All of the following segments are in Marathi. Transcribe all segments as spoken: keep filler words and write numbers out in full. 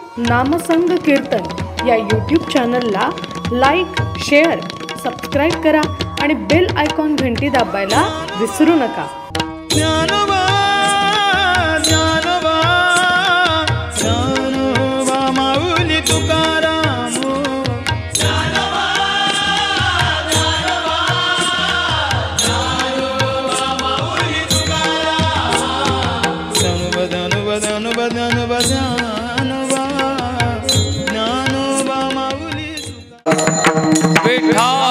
नामसंग कीर्तन या यूट्यूब चॅनलला लाईक, शेअर, सबस्क्राईब करा आणि बेल आयकॉन घंटी दाबायला विसरू नका. ज्ञानोबा ज्ञानोबा ज्ञानोबा माऊली तुकाराम. ज्ञानोबा ज्ञानोबा ज्ञानोबा माऊली तुकाराम. ज्ञानोबा ज्ञानोबा ज्ञानोबा ज्ञानोबा ज्ञानोबा ज्ञानोबा माऊली तुकाराम. विठ्ठल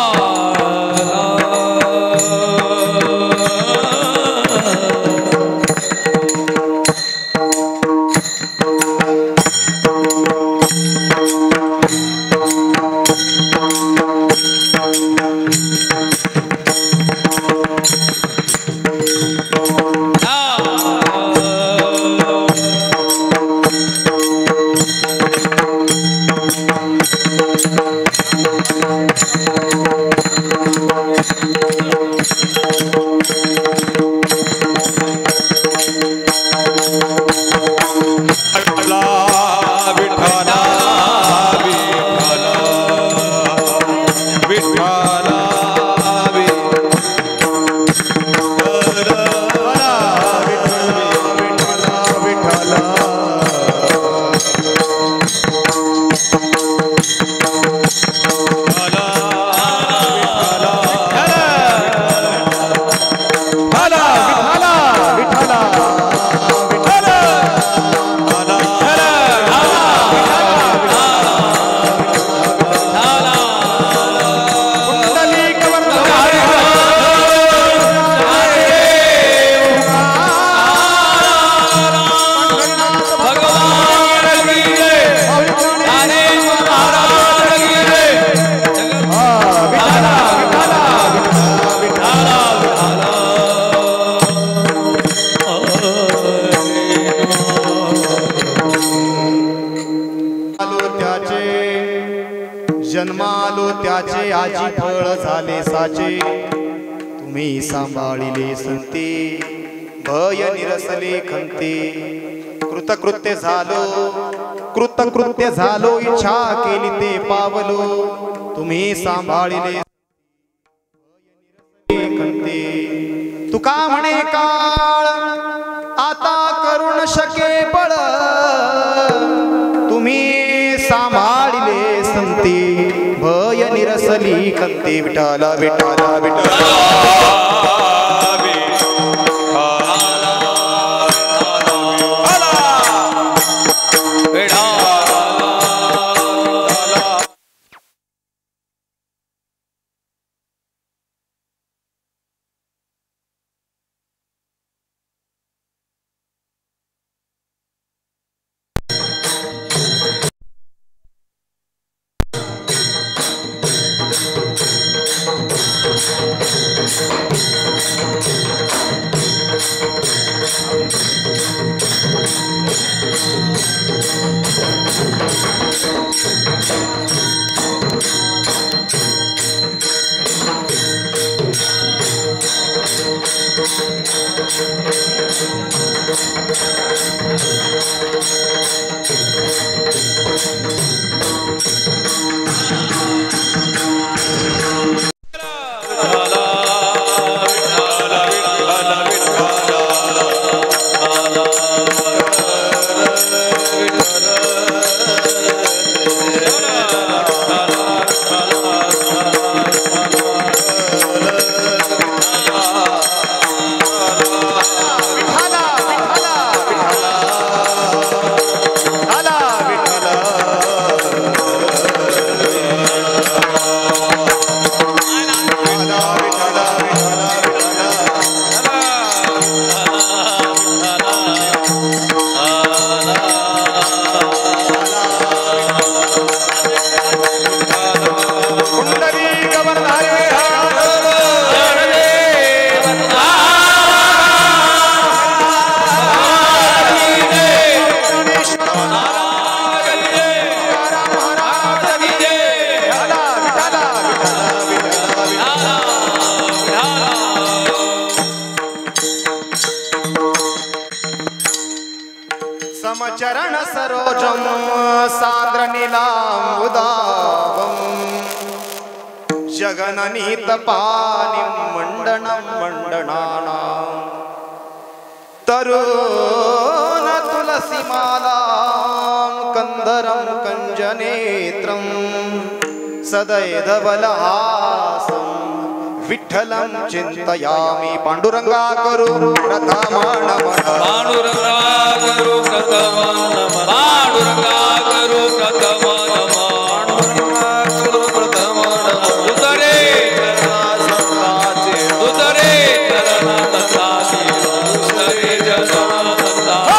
जन्मालो त्याचे आजी फळ झाले साचे. तुम्ही सांभाळिले संते भय निरसले खंते. कृतकृत्य झालो कृतकृत्य झालो इच्छा केली ते पावलो. तुम्ही सांभाळिले खंते. तुका म्हणे काळ आता करून शके बळ. तुम्ही सांभाळिले संते भय निरसली खंते. विठाला विठाला विठाला समचरण सरोजम जगननीत पानी मंडनं मंडनानां तरुण तुलसीमालां कंदरं कंजनेत्रं सदैधवलहासं विठ्ठलं चिंतयामि पांडुरंगा करू प्रथमं नमः पांडुरंगा करू प्रथमं नमः पांडुरंगा करू प्रथमं नमः पांडुरंगा करू प्रथमं नमः दुसरे चरणा संताचे दुसरे चरणा संताचे दुसरे चरणा संताचे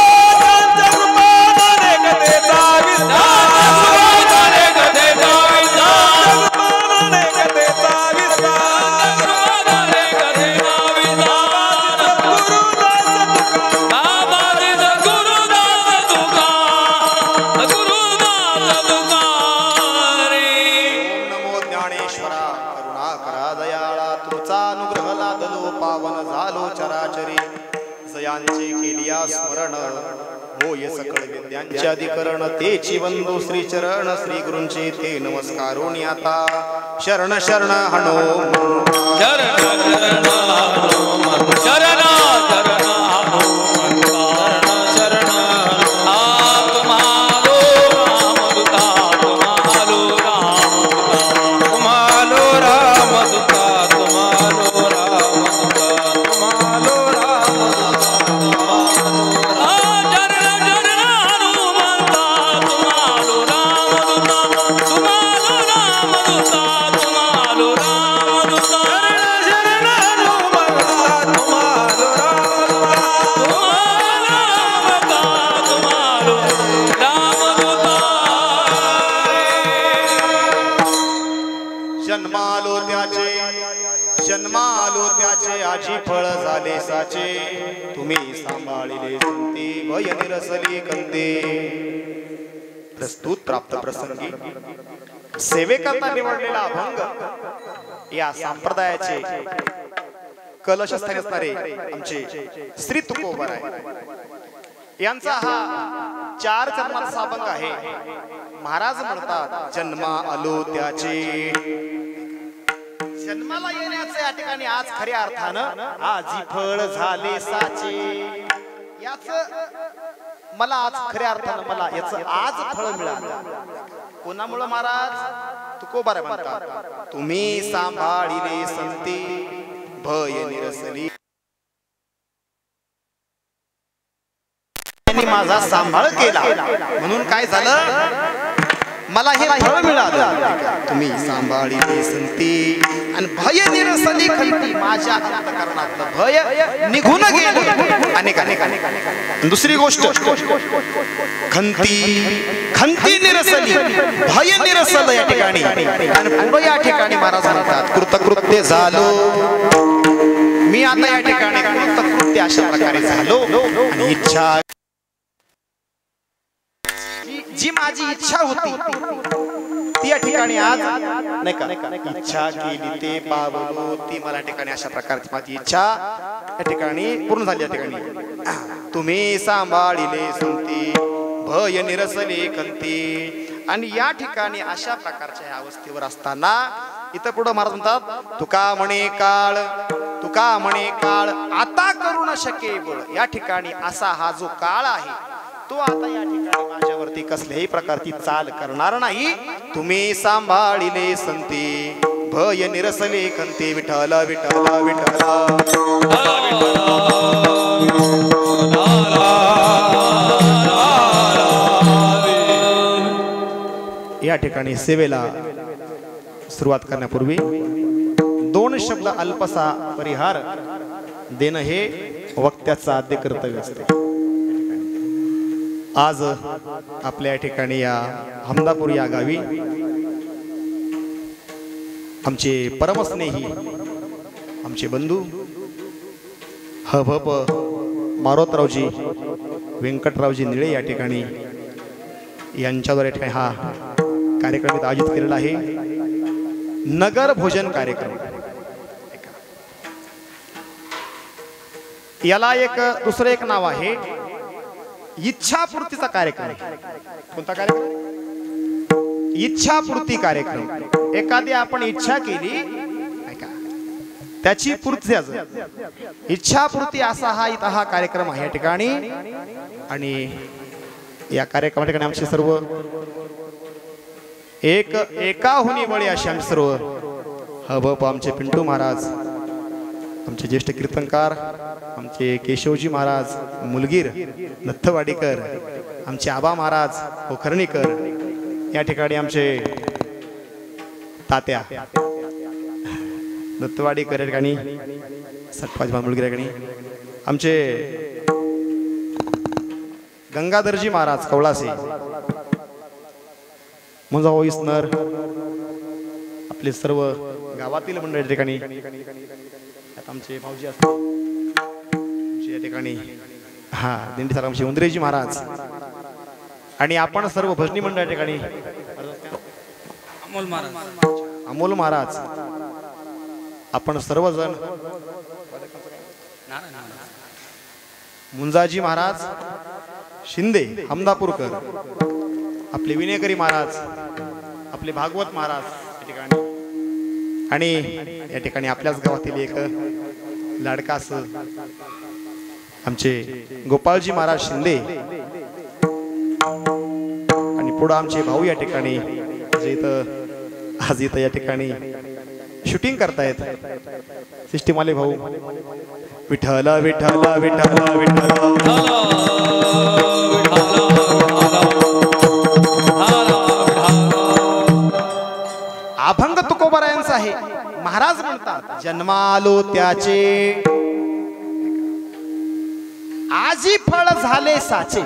स्मरण होय सकळ विद्यांचे अधिकरण तेची वंदो श्री चरण श्री गुरूंचे ते नमस्कारोनी आता शरण शरण हनो शरण शरण हनुमंत शरण शरण हनुमंत शरण आत्मालो रामदूता तुम्हालो रामदूता तुम्हालो रामदूता तुम्हालो रामदूता तुम्हालो जन्मालो त्याचे जन्मालो त्याचे आजी फळ झाले साचे तुम्ही सांभाळिले संती भय निरसली कंते प्रस्तुत प्राप्त प्रसंगी सेवेकरता निवडलेला अभंग या संप्रदायाचे कलशस्थानी असणारे आमचे श्री तुकोबराय यांचा हा चार चरणाचा अभंग आहे. महाराज म्हणतात जन्मा आलो त्याचे जन्माला येण्याचे या ठिकाणी आज खऱ्या अर्थानं आजी फळ झाले साचे याच मला आज खऱ्या अर्थानं मला याच आज फळ मिळालं. कोणामुळे महाराज तुकोबाराय म्हणतात तुम्ही सांभाळिले संती भय निरसली माझा सांभाळ केला म्हणून काय झालं मला हे फळ मिळालं. तुम्ही सांभाळिले संती आणि भय निरसली खंती माझ्या अंतःकरणातलं भय निघून गेले. अनेक अनेक अनेक दुसरी गोष्ट खंती खंती निरसली भय निरसल या ठिकाणी आणि पुढे या ठिकाणी महाराज म्हणतात कृतकृत्य झालो मी आता या ठिकाणी कृतकृत्य अशा प्रकारे झालो आणि इच्छा जी माझी इच्छा होती ती या ठिकाणी आज नाही का इच्छा केली ते पावलो ती मला ठिकाणी अशा प्रकारची माझी इच्छा या ठिकाणी पूर्ण झाली. या ठिकाणी तुम्ही सांभाळिले संती भय निरसले कंती आणि या ठिकाणी अशा प्रकारच्या ह्या अवस्थेवर असताना इथं पुढे महाराज म्हणतात तुका म्हणे काळ तुका म्हणे काळ आता करू न शके बळ. या ठिकाणी असा हा जो काळ आहे तो आता या ठिकाणी माझ्यावरती कसल्याही प्रकारची चाल करणार नाही. तुम्ही सांभाळिले संती भय निरसले कंती विठ्ठल विठ्ठल विठ्ठल या ठिकाणी सेवेला सुरुवात करण्यापूर्वी दोन शब्द अल्पसा परिहार देणं हे वक्त्याचं आद्य कर्तव्य असते. आज आपल्या ठिकाणी या हमदापूर या गावी आमचे परमस्नेही आमचे बंधू हभप मारोतरावजी व्यंकटरावजी निळे या ठिकाणी यांच्याद्वारे ठिकाणी हा कार्यक्रम आयोजित केलेला आहे. नगर भोजन कार्यक्रम याला एक दुसरं एक नाव आहे इच्छापूर्तीचा कार्यक्रम. कोणता कार्यक्रम? इच्छापूर्ती कार्यक्रम. एखादी आपण इच्छा केली त्याची पूर्ती इच्छापूर्ती असा हा इथं हा कार्यक्रम आहे या ठिकाणी. आणि या कार्यक्रमा ठिकाणी आमचे सर्व एक एकाहुनी बळी असे आमचे सर्व हबप आमचे पिंटू महाराज, आमचे ज्येष्ठ कीर्तनकार आमचे केशवजी महाराज मुलगीर नथवाडीकर, आमचे आबा महाराज पोखरणीकर, या ठिकाणी आमचे तात्या नथवाडीकर या ठिकाणी, सटपाजी मुलगीर या ठिकाणी, आमचे गंगाधरजी महाराज कवळासे, मुंजा ओईसनर, आपले सर्व गावातील मंडळी ठिकाणी, आमचे भाऊजी असते या ठिकाणी, हा दिंडी सर आमचे उंदरेजी महाराज, आणि आपण सर्व भजनी मंडळ ठिकाणी अमोल महाराज अमोल महाराज, आपण सर्वजण मुंजाजी महाराज शिंदे हमदापूरकर, आपले विनेकरी महाराज, आपले भागवत महाराज या ठिकाणी, आणि या ठिकाणी आपल्याच गावातील एक लाडकास आमचे गोपाळजी महाराज शिंदे, आणि पुढे आमचे भाऊ या ठिकाणी जे इथं आज इथं या ठिकाणी शूटिंग करतायत सिस्टीमवाले भाऊ. विठ्ठल विठ्ठल विठ्ठल विठ्ठल अभंग तुकोबारायांचा आहे. महाराज म्हणतात जन्मालो त्याचे आजी फळ झाले साचे.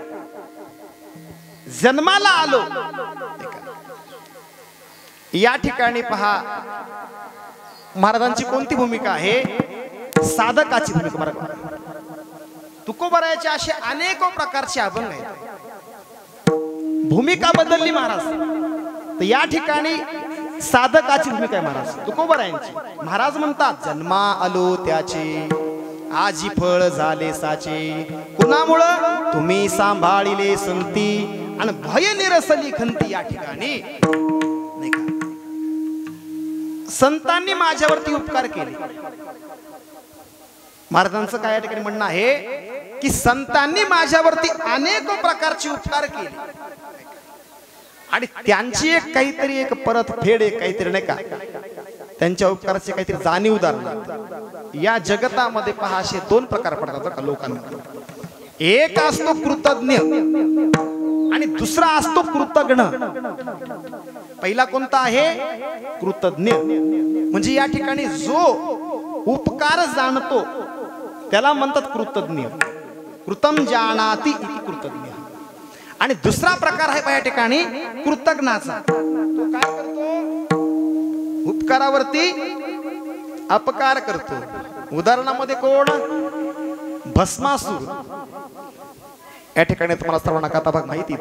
जन्माला आलो या ठिकाणी पहा महाराजांची कोणती भूमिका आहे? साधकाची भूमिका. महाराज तुकोबारायाचे असे अनेक प्रकारचे अभंग आहेत. भूमिका बदलली महाराज, तर या ठिकाणी साधकाची भूमिका आहे महाराज तुकोबारायांची. महाराज म्हणतात जन्मा आलो त्याचे आजी फळ झाले साचे. कुणामुळं? तुम्ही सांभाळिले संती आणि भय निरसली खंती. या ठिकाणी नाही का संतांनी माझ्यावरती उपकार केले. महाराजांचं काय या ठिकाणी म्हणणं आहे की संतांनी माझ्यावरती अनेक प्रकारचे उपकार केले आणि त्यांची एक काहीतरी एक परत फेड एक काहीतरी नाही का त्यांच्या उपकाराचे काहीतरी जाणीव उदाहरण या जगतामध्ये पहा असे दोन प्रकार पडतात का लोकांना. एक असतो कृतज्ञ आणि दुसरा असतो कृतज्ञ. पहिला कोणता आहे? कृतज्ञ. म्हणजे या ठिकाणी जो उपकार जाणतो त्याला म्हणतात कृतज्ञ. कृतम जानाति इति कृतज्ञ. आणि दुसरा प्रकार आहे या ठिकाणी कृतज्ञाचा. तो काय करतो? उपकारावरती अपकार करतो. उदाहरणामध्ये कोण? भस्मासूर. या ठिकाणी तुम्हाला सर्वांना कथा भाग माहिती.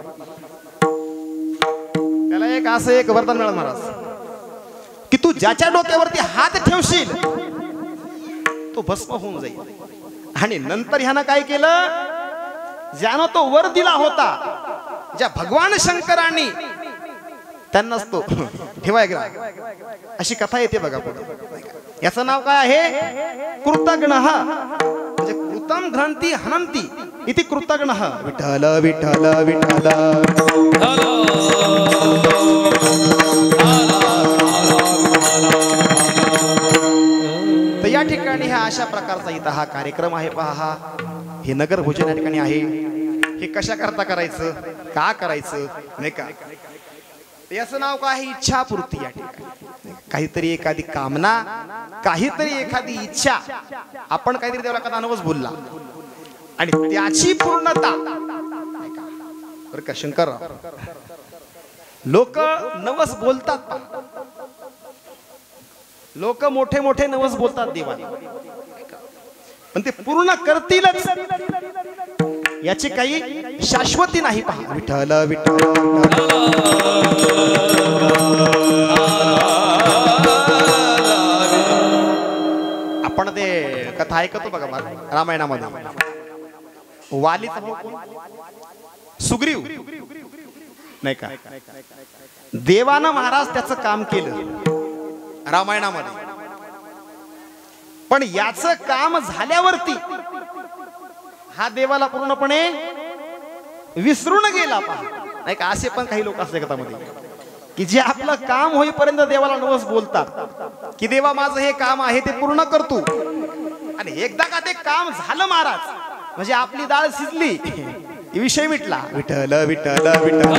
त्याला एक असं एक वरदान मिळालं महाराज की तू ज्याच्या डोक्यावरती हात ठेवशील तो भस्म होऊन जाईल. आणि नंतर ह्यानं काय केलं? ज्यानं तो वर दिला होता ज्या भगवान शंकरांनी त्यांनाच तो ठेवाय गेला. अशी कथा येते बघा पुढे. याचं नाव काय आहे? कृतज्ञ. म्हणजे कृतम घ्रंथी हनंती इति कृतज्ञ. विठ्ठल विठ्ठल विठ्ठल. तर या ठिकाणी हा अशा प्रकारचा इथं हा कार्यक्रम आहे. पहा हे नगर भोजन या ठिकाणी आहे. हे कशा करता करायचं, का करायचं नाही का? याचं नाव काय आहे? इच्छापूर्ती. या ठिकाणी काहीतरी एखादी कामना, काहीतरी एखादी इच्छा, आपण काहीतरी देवाला एखादा नवस बोलला आणि त्याची पूर्णता बरं का शंकर. लोक नवस बोलतात, लोक मोठे मोठे नवस बोलतात देवाला, पण ते पूर्ण करतीलच याची काही शाश्वती नाही. पहा विठ्ठल विठ्ठल. आपण ते कथा ऐकतो बघा रामायणामध्ये. वालीचा सुग्रीव नाही का, देवानं महाराज त्याचं काम केलं रामायणामध्ये. पण याचं काम झाल्यावरती हा देवाला पूर्णपणे विसरून गेला पहा. नाही का, असे पण काही लोक असले कथामध्ये की जे आपलं काम होईपर्यंत देवाला नवस बोलतात की देवा माझं हे काम आहे ते पूर्ण करतो, आणि एकदा का ते काम झालं महाराज म्हणजे आपली डाळ शिजली विषय मिटला. विठ्ठल विठ्ठल विठ्ठल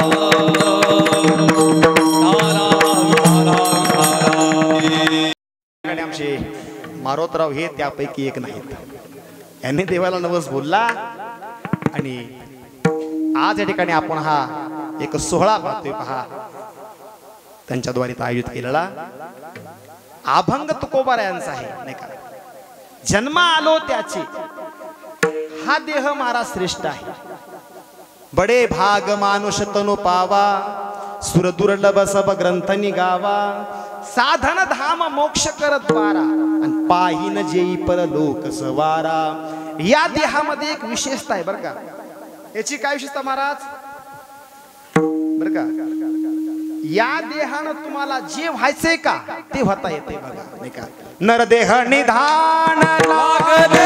आमचे मारोतराव हे त्यापैकी एक नाहीत. यांनी देवाला नवस बोलला आणि आज या ठिकाणी आपण हा एक सोहळा पाहतोय पहा. त्यांच्याद्वारे आयोजित केलेला अभंग तुकोबार यांचा आहे नाही का. जन्म आलो त्याचे हा देह मारा श्रेष्ठ आहे. बडे भाग मानुष तनु पावा सुर दुर्लभ सब ग्रंथ निगावा. साधन धाम मोक्ष करत द्वारा आणि पाहिन जेई परलोक सवारा. या देहामध्ये एक विशेषता आहे बरं का. याची काय विशेषता महाराज बरं का. या देहानं तुम्हाला जे व्हायचंय का ते होता येते बघा नाही का. नरदेह निधान लागले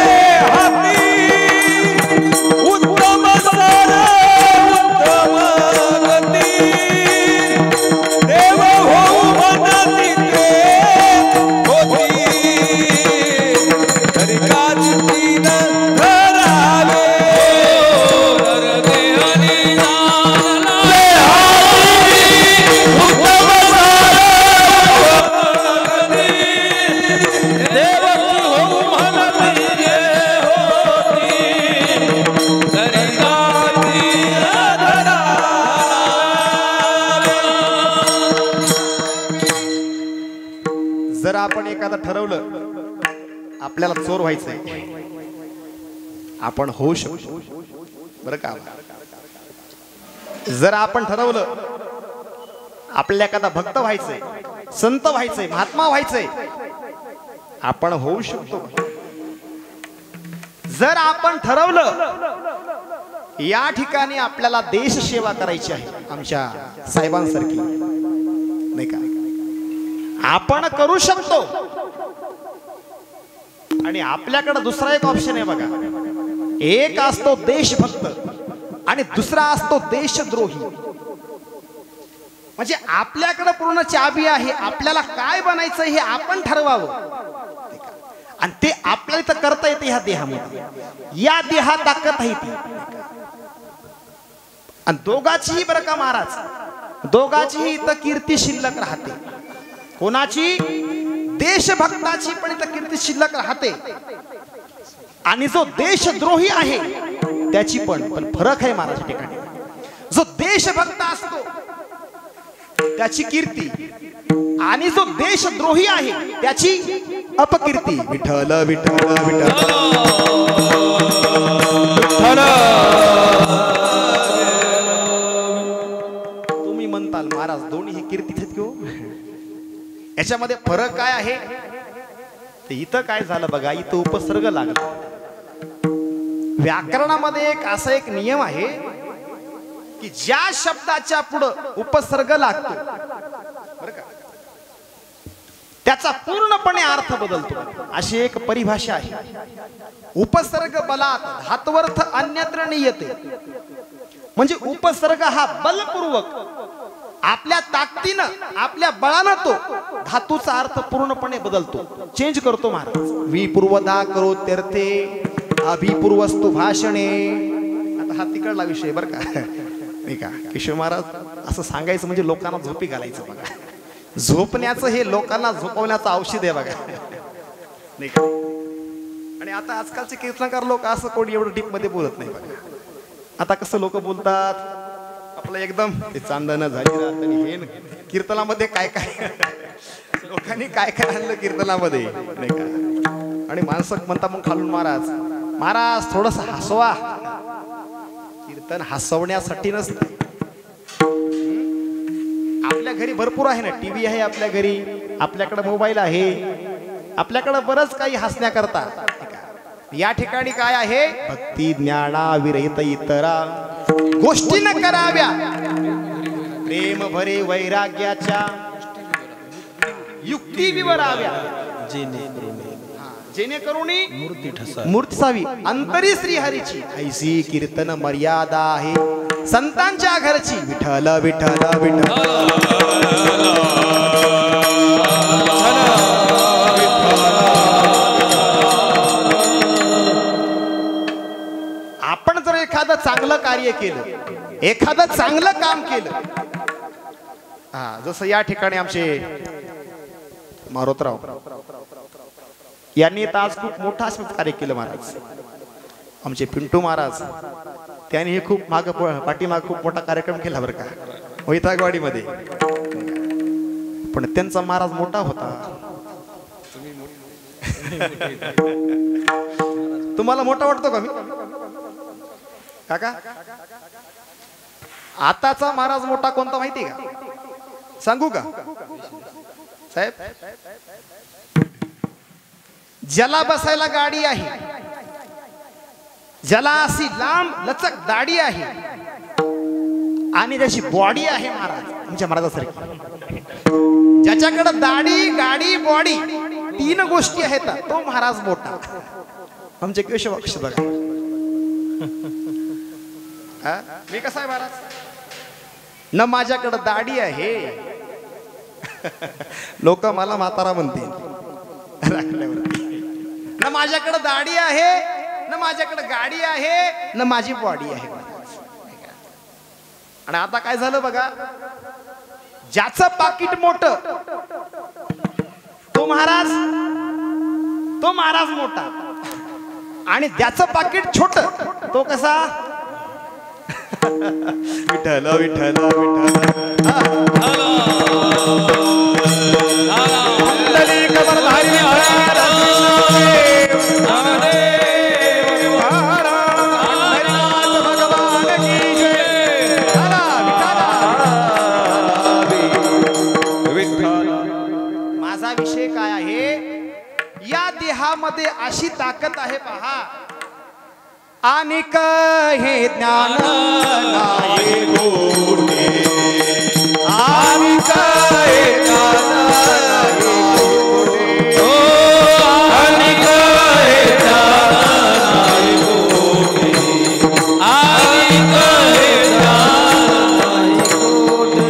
उत्तम सर उत्तम गती देव होऊ म्हणती ते होती तरी काची न धरावे. जर आपण एखादं ठरवलं आपल्याला चोर व्हायचंय आपण होऊ शकतो बरं का. जर आपण ठरवलं आपल्याला एखादा भक्त व्हायचंय संत व्हायचंय महात्मा व्हायचंय आपण होऊ शकतो. जर आपण ठरवलं या ठिकाणी आपल्याला देश सेवा करायची आहे आमच्या साहेबांसारखी नाही का आपण करू शकतो. आणि आपल्याकडे दुसरा एक ऑप्शन आहे बघा. एक असतो देशभक्त आणि दुसरा असतो देशद्रोही. म्हणजे आपल्याकडे पूर्ण चाबी आहे. आपल्याला काय बनायचं हे आपण ठरवावं आणि ते आपल्याला इथं करता येते ह्या देहामध्ये. या देहा ताकद आहे ती. आणि दोघाचीही बरं का महाराज दोघाचीही इथं कीर्ती शिल्लक राहते. कोणाची देशभक्ताची पण इथं कीर्ती शिल्लक राहते आणि जो देशद्रोही आहे त्याची पण पण फरक आहे महाराज ठिकाणी. जो देशभक्त असतो त्याची कीर्ती आणि जो देशद्रोही आहे त्याची अपकीर्ती. विठ्ठल विठ्ठल विठ्ठल तुम्ही म्हणताल महाराज दोन्ही ही कीर्ती आहेत किंवा याच्यामध्ये फरक काय आहे. ते इथं काय झालं बघा. इथं उपसर्ग लागला. व्याकरणामध्ये एक असा एक नियम आहे की ज्या शब्दाच्या पुढं उपसर्ग लागतो बरं का त्याचा पूर्णपणे अर्थ बदलतो. अशी एक परिभाषा आहे. उपसर्ग बलात धात्वर्थ अन्यत्र नियते. म्हणजे उपसर्ग हा बलपूर्वक आपल्या ताकदीनं आपल्या बळानं तो धातूचा अर्थ पूर्णपणे बदलतो चेंज करतो महाराज. विपूर्वदा करो तीर्थे अभिपूर्वस्तु भाषणे. आता हा तिकडला विषय बरं का नाही का. किशोर महाराज असं सांगायचं म्हणजे लोकांना झोपी घालायचं बघा. झोपण्याचं हे लोकांना झोपवण्याचं औषध आहे बघा नाही का. आणि आता आजकालचे कीर्तनकार लोक असं कोणी एवढं डीप मध्ये बोलत नाही बघा. आता कसं लोक बोलतात आपलं एकदम ते चांदणं झाली रात आणि हे कीर्तनामध्ये काय काय लोकांनी काय काय आणलं कीर्तनामध्ये नाही का. आणि माणसं म्हणता मग खालून महाराज महाराज थोडस हसवा. कीर्तन हसवण्यासाठी नसतं. आपल्या घरी भरपूर आहे ना टीव्ही आहे आपल्या घरी आपल्याकडे मोबाईल आहे आपल्याकडे बरंच काही हसण्याकरता. या ठिकाणी काय आहे भक्ती ज्ञाना विरहित इतरा गोष्टी न कराव्या प्रेम भरे वैराग्याच्या युक्ती विवराव्या. जेणेकरून मूर्ती सावी अंतरी श्री हरीची ऐसी कीर्तन मर्यादा आहे संतांच्या घरची विठ्ठल विठ्ठल विठ्ठल आपण जर एखादं चांगलं कार्य केलं एखादं चांगलं काम केलं हा जसं या ठिकाणी आमचे मारोतराव यांनी आज खूप मोठा कार्य केलं महाराज आमचे पिंटू महाराज त्यांनी हे खूप माग पाठीमाग खूप मोठा कार्यक्रम केला बरं का वैतागवाडीमध्ये पण त्यांचा महाराज मोठा होता तुम्हाला मोठा वाटतो का मी काका आताचा महाराज मोठा कोणता माहिती का सांगू का साहेब ज्याला बसायला गाडी आहे ज्याला अशी लांब लचक दाढी आहे आणि ज्याची बॉडी आहे महाराज आमच्या महाराजासारखी ज्याच्याकडे दाढी गाडी बॉडी तीन गोष्टी आहेत तो महाराज मोठा आमचे केशव अक्ष बघा मी कसा आहे महाराज न माझ्याकडे दाढी आहे लोक मला म्हातारा म्हणतील न माझ्याकडे दाढी आहे न माझ्याकडे गाडी आहे न माझी बॉडी आहे आणि आता काय झालं बघा ज्याचं पाकिट मोठं तो महाराज तो महाराज मोठा आणि ज्याचं पाकिट छोट तो कसा विठ्ठल विठ्ठल माझा विषय काय आहे या देहामध्ये अशी ताकद आहे पहा आणि हे ज्ञान नाही गोडे आणि हे ज्ञान नाही गोडे आणि हे ज्ञान नाही गोडे आणि हे ज्ञान नाही गोडे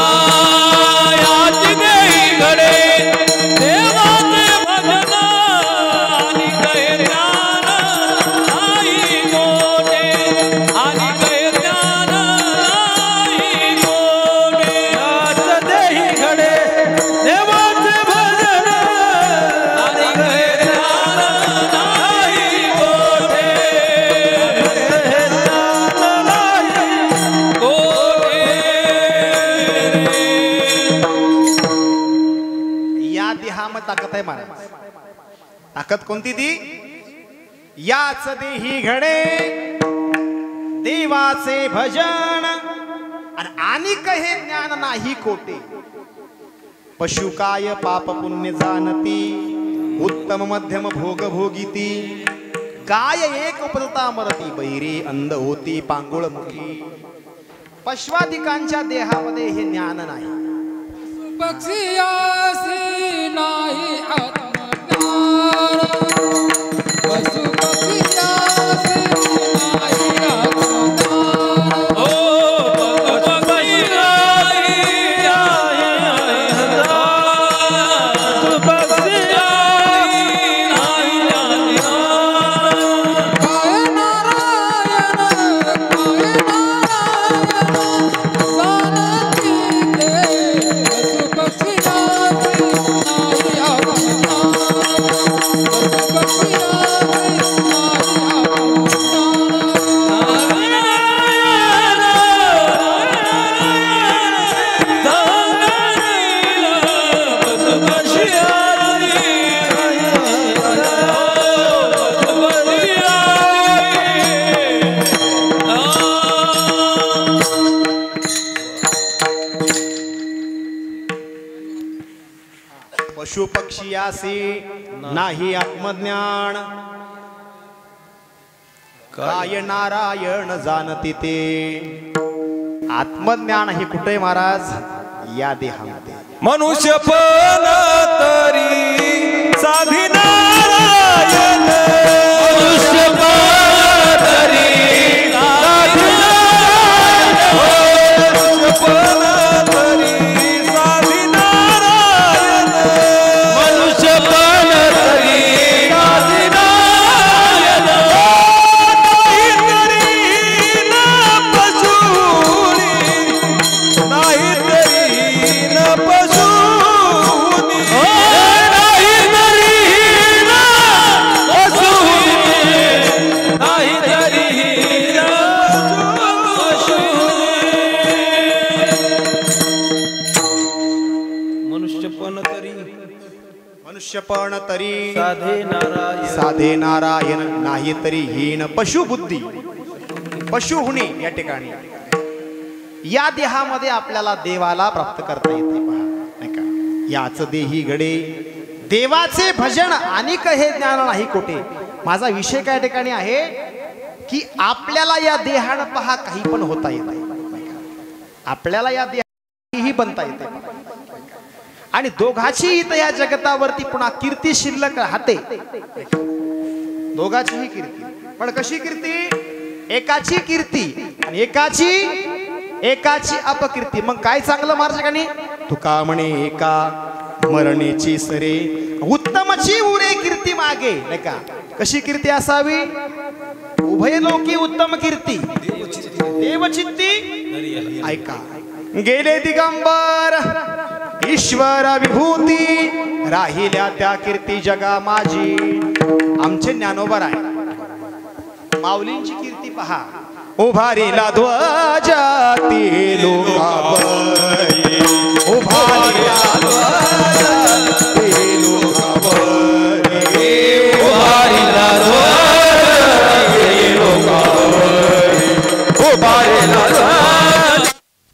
आयात गई घडे देवाचे भजन आणि हे ज्ञान नाही गोडे आणि हे ज्ञान नाही गोडे आयात देही घडे देवाचे भजन आणि हे ज्ञान नाही गोडे हे ज्ञान नाही गोडे या देहामध्ये ताकद आहे महाराज ताकद कोणती ती याच देही घडे देवाचे भजन आणि अनिक हे ज्ञान नाही कोटे पशु काय पाप पुण्य जाणती उत्तम मध्यम भोग भोगिती काय एक उपलता मरती बैरी अंध होती पांगुळ मुखी पश्वादिकांच्या देहामध्ये हे ज्ञान नाही पक्षियासी नाही आत्मज्ञान पशु पक्षियासी नाही आत्मज्ञान ओ पक्षियासी पक्षियासी नाही काय नारायण काय नारायण जानती ते पशु पक्षियासी नाही आत्मज्ञान पशु पक्षियासी पशु पक्षियासी नाही आत्मज्ञान काय नारायण जाणती ते आत्मज्ञान हे कुठे महाराज या देहामध्ये मनुष्य पण तरी साधिनारा मनुष्यपण तरी साधे नारायण साधे नारायण नाही तरी हीन पशुबुद्धी पशु होणे या ठिकाणी या देहामध्ये आपल्याला देवाला प्राप्त करता येते पहा नाही का याच देही घडे देवाचे भजन आणि हे ज्ञान नाही कोठे माझा विषय काय ठिकाणी आहे की आपल्याला या देहानं पहा काही पण होता येते आपल्याला या देहाही बनता येते आणि दोघाची इथं या जगतावरती पुन्हा कीर्ती शिल्लक राहते दोघाचीही कीर्ती पण कशी कीर्ती एकाची कीर्ती आणि एकाची एकाची अपकीर्ती मग काय चांगलं महाराजांनी तुका म्हणे एका मरणेची सरे उत्तमची उरे कीर्ती मागे नाही का कशी कीर्ती असावी उभय लोकी उत्तम कीर्ती देवचित्ती ऐका गेले दिगंबर ईश्वर विभूती राहिल्या त्या कीर्ती जगा माझी आमचे ज्ञानोबर आहे माऊलींची कीर्ती पहा उभारीला ध्वज ती लोकावरी उभारीला ध्वज ती लोकावरी उभारीला ध्वज ती लोकावरी उभारीला ध्वज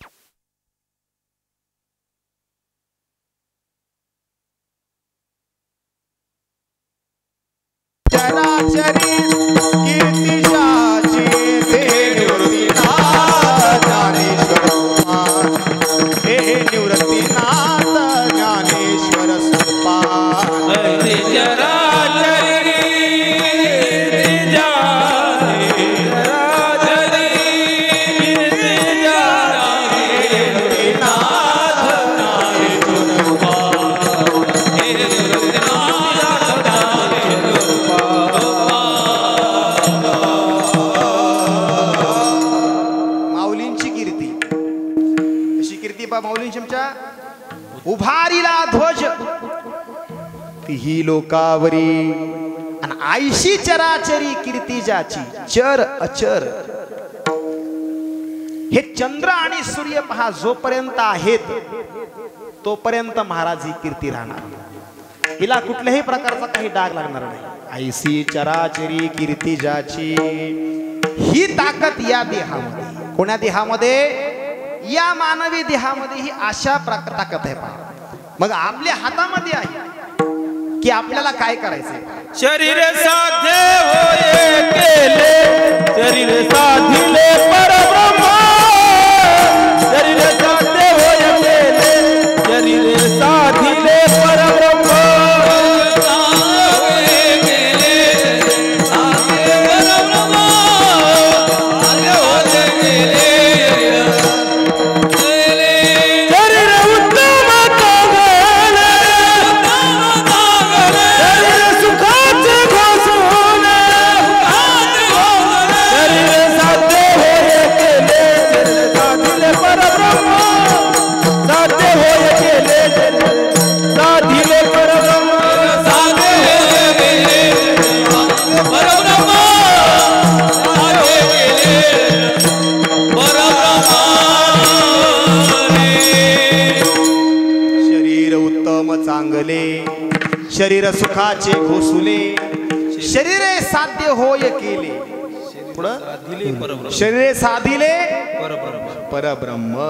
चराचरी कीर्तिशाची ते निवृत्तीनाथ ज्ञानेश्वर हे निवृत्तीनाथ ज्ञानेश्वर सुपान उभारीला ध्वज ही लोकावरी आणि आयशी चराचरी कीर्ती ज्याची चर अचर हे चंद्र आणि सूर्य पहा जोपर्यंत आहेत तोपर्यंत महाराज ही कीर्ती राहणार हिला कुठल्याही प्रकारचा काही डाग लागणार नाही आयशी चराचरी कीर्ती ज्याची ही ताकद या देहामध्ये कोण्या देहामध्ये या मानवी देहामध्ये ही अशा ताकद आहे पहा मग आपल्या हातामध्ये आहे की आपल्याला काय करायचंय शरीर साध्य होय केले शरीर साधिले परब्रह्म शरीर साध्य होय केले शरीर साधिले परब्रह्म शरीर सुखाचे घोसुले शरीरे साध्य होय केले शरीरे साधिले परब्रह्म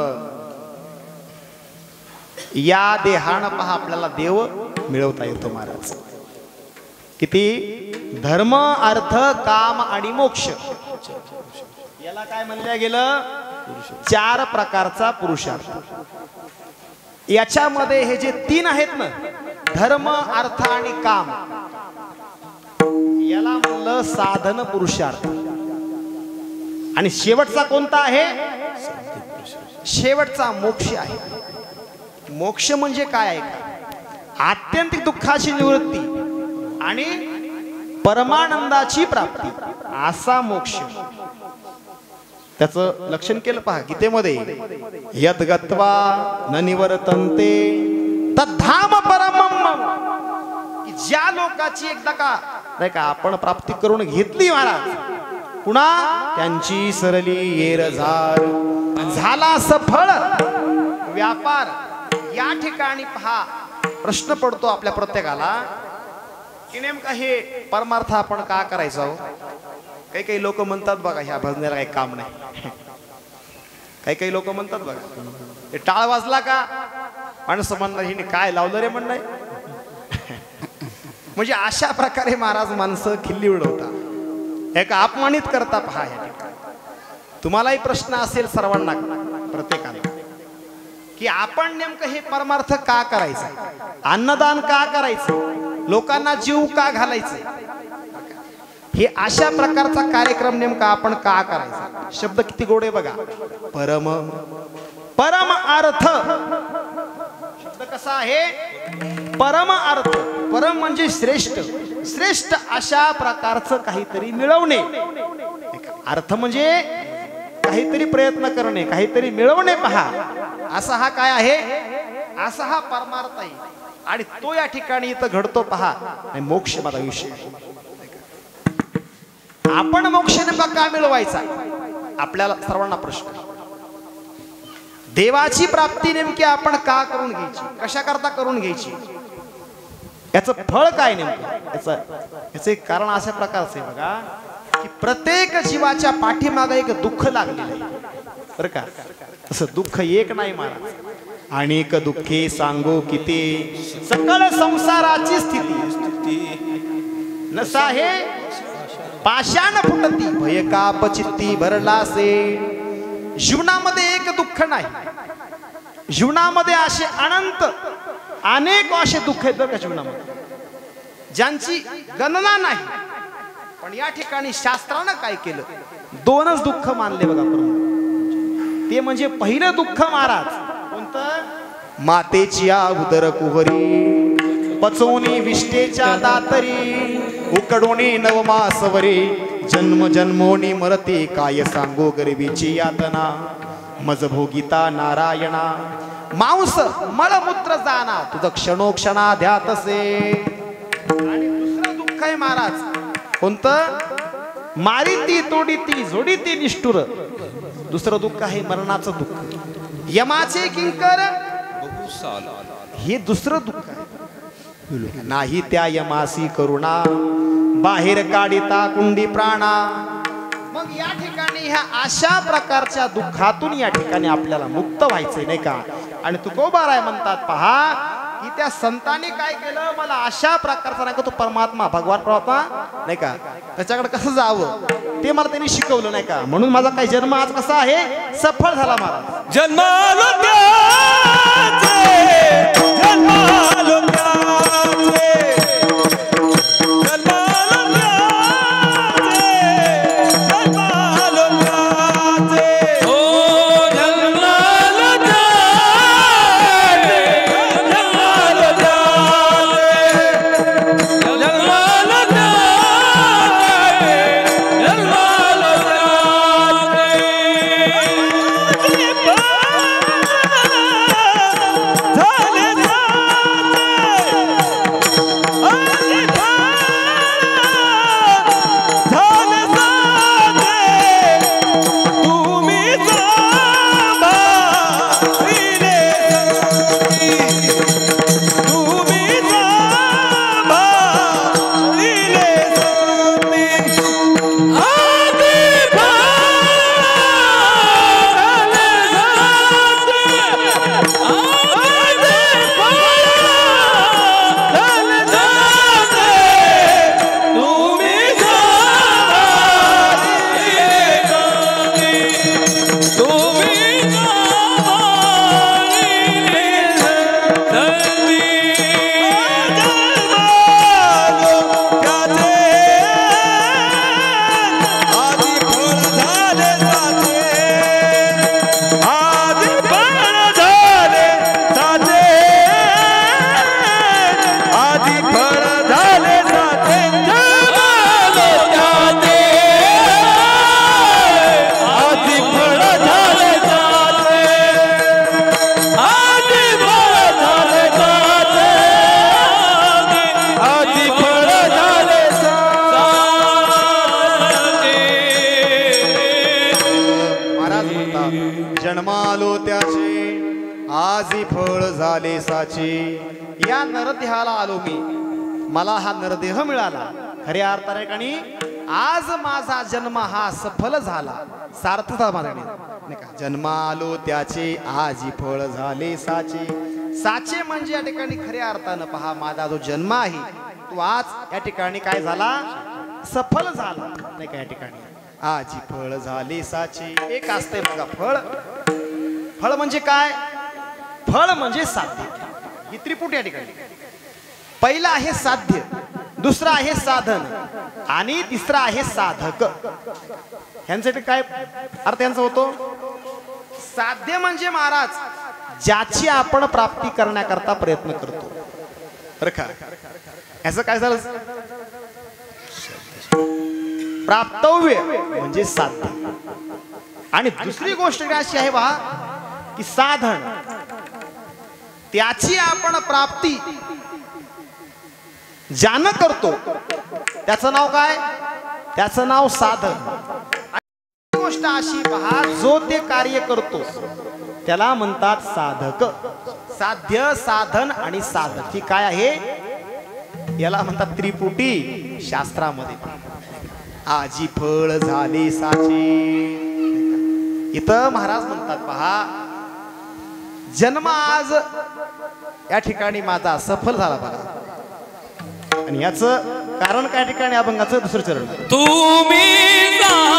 या देहानं पहा आपल्याला देव मिळवता येतो महाराज किती धर्म अर्थ काम आणि मोक्ष याला काय म्हणलं गेलं चार प्रकारचा पुरुषार्थ याच्यामध्ये हे जे तीन आहेत ना धर्म अर्थ आणि काम याला म्हणलं साधन पुरुषार्थ. आणि शेवटचा कोणता आहे? शेवटचा मोक्ष आहे. मोक्ष म्हणजे काय आहे का? आत्यंतिक दुःखाची निवृत्ती आणि परमानंदाची प्राप्ती, असा मोक्ष. त्याचं लक्षण केलं पहा गीतेमध्ये, यद गत्वा न निवर्तन्ते तद्धाम परमम्. की ज्या लोकाची एकदा का नाही का आपण प्राप्ती करून घेतली महाराज, पुन्हा त्यांची सरली येर झार, झाला सफळ व्यापार. या ठिकाणी पहा प्रश्न पडतो आपल्या प्रत्येकाला की नेमका हे परमार्थ आपण का करायचा हो? काही काही लोक म्हणतात बघा ह्या भजनाला काही काम नाही. काही काही लोक म्हणतात बघा हे टाळ वाजला का माणसं म्हणणार हिने काय लावलं रे म्हण नाही. म्हणजे अशा प्रकारे महाराज माणसं खिल्ली उडवतात, एका अपमानित करता पहा. या ठिकाणी तुम्हालाही प्रश्न असेल सर्वांना प्रत्येकाला की आपण नेमकं हे परमार्थ का करायचं, अन्नदान का करायचं, लोकांना जीव का घालायचं, हे अशा प्रकारचा कार्यक्रम नेमका आपण का करायचा. शब्द किती गोड आहे बघा. परम परम अर्थ शब्द कसा आहे? परम अर्थ. परम म्हणजे श्रेष्ठ, श्रेष्ठ अशा प्रकारचं काहीतरी मिळवणे. अर्थ म्हणजे काहीतरी प्रयत्न करणे, काहीतरी मिळवणे पहा. असा हा काय आहे? असा हा परमार्थ आहे. आणि तो या ठिकाणी इथं घडतो पहा. आणि मोक्ष माझा विषय. आपण मोक्ष नेमका का मिळवायचा? आपल्याला सर्वांना प्रश्न. देवाची प्राप्ती नेमकी आपण का करून घ्यायची, कशा करता करून घ्यायची, याचं फळ काय नेमकं? याचं याचं एक कारण अशा प्रकारचं आहे बघा की प्रत्येक जीवाच्या पाठीमागे एक दुःख लागलेलं आहे बरं का. असं दुःख एक नाही महाराज, अनेक दुःखे सांगो किती, सकळ संसाराची स्थिती नसा हे पाषाण फुटती, भय काप चित्ती भरलासे. जीवनामध्ये एक दुःख नाही, जीवनामध्ये असे अनंत अनेक असे दुःख आहेत बरं का जीवनामध्ये, ज्यांची गणना नाही. पण या ठिकाणी शास्त्रानं काय केलं? दोनच दुःख मानले बघा. ते म्हणजे पहिलं दुःख महाराज कोणतं? मातेची आ उदर कुहरी, पचवणी विष्टेच्या दातरी, उकडोणी नवमासवरी, जन्म जन्मोनी मरते काय सांगो गरिबीची यातना, मज भोगिता नारायणा, मांस मलमूत्र जाना तुझं क्षणोक्षणा ध्यातसे. आणि दुसरं दुःख आहे महाराज कोणतं? मारिती तोडीती जोडीती निष्ठुर. दुसरं दुःख आहे मरणाचं दुःख, यमाचे किंकर, हे दुसरं दुःख आहे. नाही त्या यमासी करुणा, बाहेर काढिता कुंडी प्राणा. मग या ठिकाणी ह्या अशा प्रकारच्या दुःखातून या ठिकाणी आपल्याला मुक्त व्हायचंय नाही का. आणि तुकोबाराय म्हणतात पहा की त्या संतांनी काय केलं, मला अशा प्रकारचा नाही का तो परमात्मा भगवान परमात्मा नाही का त्याच्याकडे कसं जावं ते मला त्यांनी शिकवलं नाही का. म्हणून माझा काही जन्म आज कसा आहे? सफळ झाला महाराज. जन्मालो त्याचे, जन्मालो त्याचे, जन्मालो त्याचे, जन्मालो त्याचे. ओ जन्मालो त्याचे, जन्मालो त्याचे, जन्मालो त्याचे, जन्मालो त्याचे. आजी फळ झाले साचे. या नरदेहाला आलो मी, मला हा नरदेह मिळाला. खऱ्या अर्थाने कणी आज माझा जन्म हा सफल झाला, सार्थता माझा नाही का. जन्म आलो त्याचे आजी फळ झाले साचे. साचे म्हणजे या ठिकाणी खऱ्या अर्थानं पहा, माझा जो जन्म आहे तो आज या ठिकाणी काय झाला, सफल झाला नाही का. या ठिकाणी आजी फळ झाले साचे. एक असते बघा फळ. फळ म्हणजे काय, फळ म्हणजे साध्य. ही त्रिपुटी या ठिकाणी. पहिला आहे साध्य, दुसरा आहे साधन आणि तिसरा आहे साधक. ह्यांसाठी काय अर्थ यांचा होतो. साध्य म्हणजे महाराज ज्याची आपण प्राप्ती करण्याकरता प्रयत्न करतो बरं का. याचं काय झालं, प्राप्तव्य म्हणजे साध्य. आणि दुसरी गोष्ट अशी आहे पहा की साधन, त्याची आपण प्राप्ती ज्यानं करतो त्याचं नाव काय, त्याचं नाव साधन. गोष्ट अशी पहा, जो ते कार्य करतो त्याला म्हणतात साधक. साध्य, साधन आणि साधक ही काय आहे, याला म्हणतात त्रिपुटी शास्त्रामध्ये. आजी फळ झाले साचे. इथं महाराज म्हणतात पहा, जन्म आज या ठिकाणी माझा सफल झाला बघा. आणि याचं कारण काय ठिकाणी अभंगाचं दुसरं चरण. तुम्ही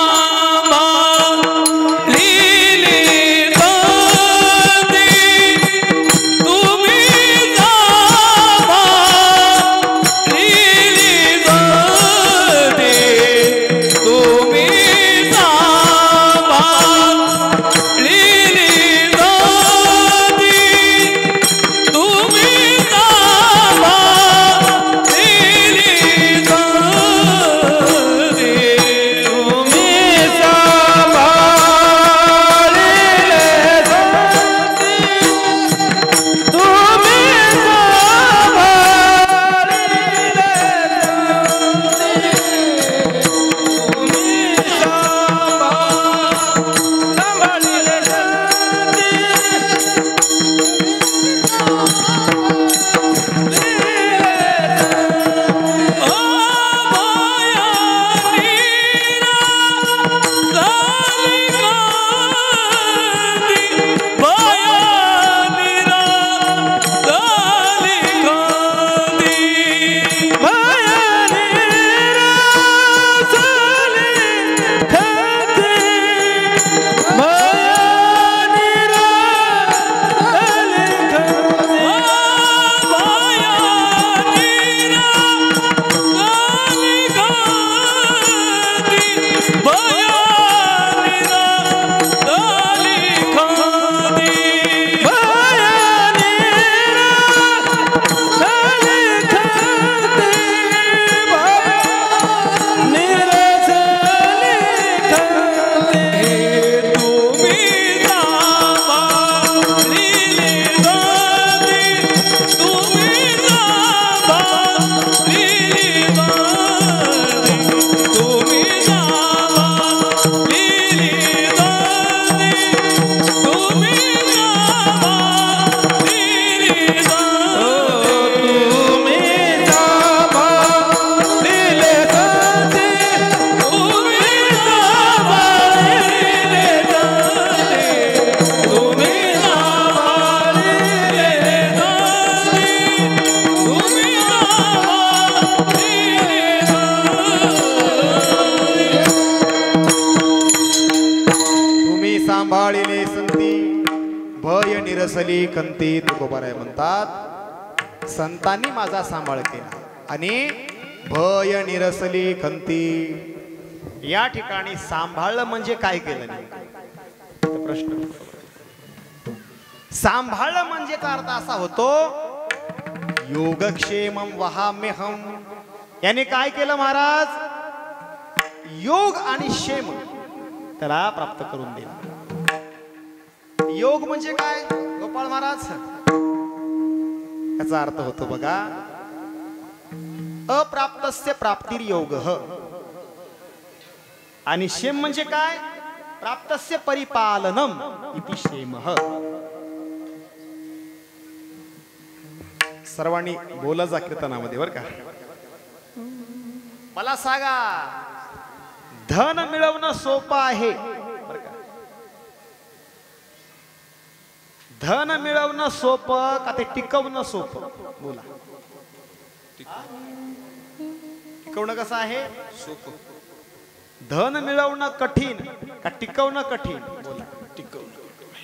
सांभाळिले संती भय निरसली कंती. तुकोबाराय म्हणतात संतांनी माझा सांभाळ केला आणि भय निरसली कंती. या ठिकाणी सांभाळलं म्हणजे काय केलं नाही प्रश्न. सांभाळलं म्हणजे का अर्थ असा होतो योगक्षेमं वहाम्यहम. याने काय केलं महाराज, योग आणि क्षेम त्याला प्राप्त करून दिला. योग म्हणजे काय गोपाळ महाराज, याचा अर्थ होतो बघा अप्राप्तस्य प्राप्तिर योग. आणि क्षेम म्हणजे काय, प्राप्तस्य परिपालनम इति क्षेम. सर्वांनी बोला जा कीर्तनामध्ये बर का. मला सांगा धन मिळवणं सोपं आहे बर का. धन मिळवणं सोपं का ते टिकवणं सोपं बोला. टिकवणं कसं आहे सोपं. धन मिळवणं कठीण का टिकवणं कठीण बोला. टिकवणं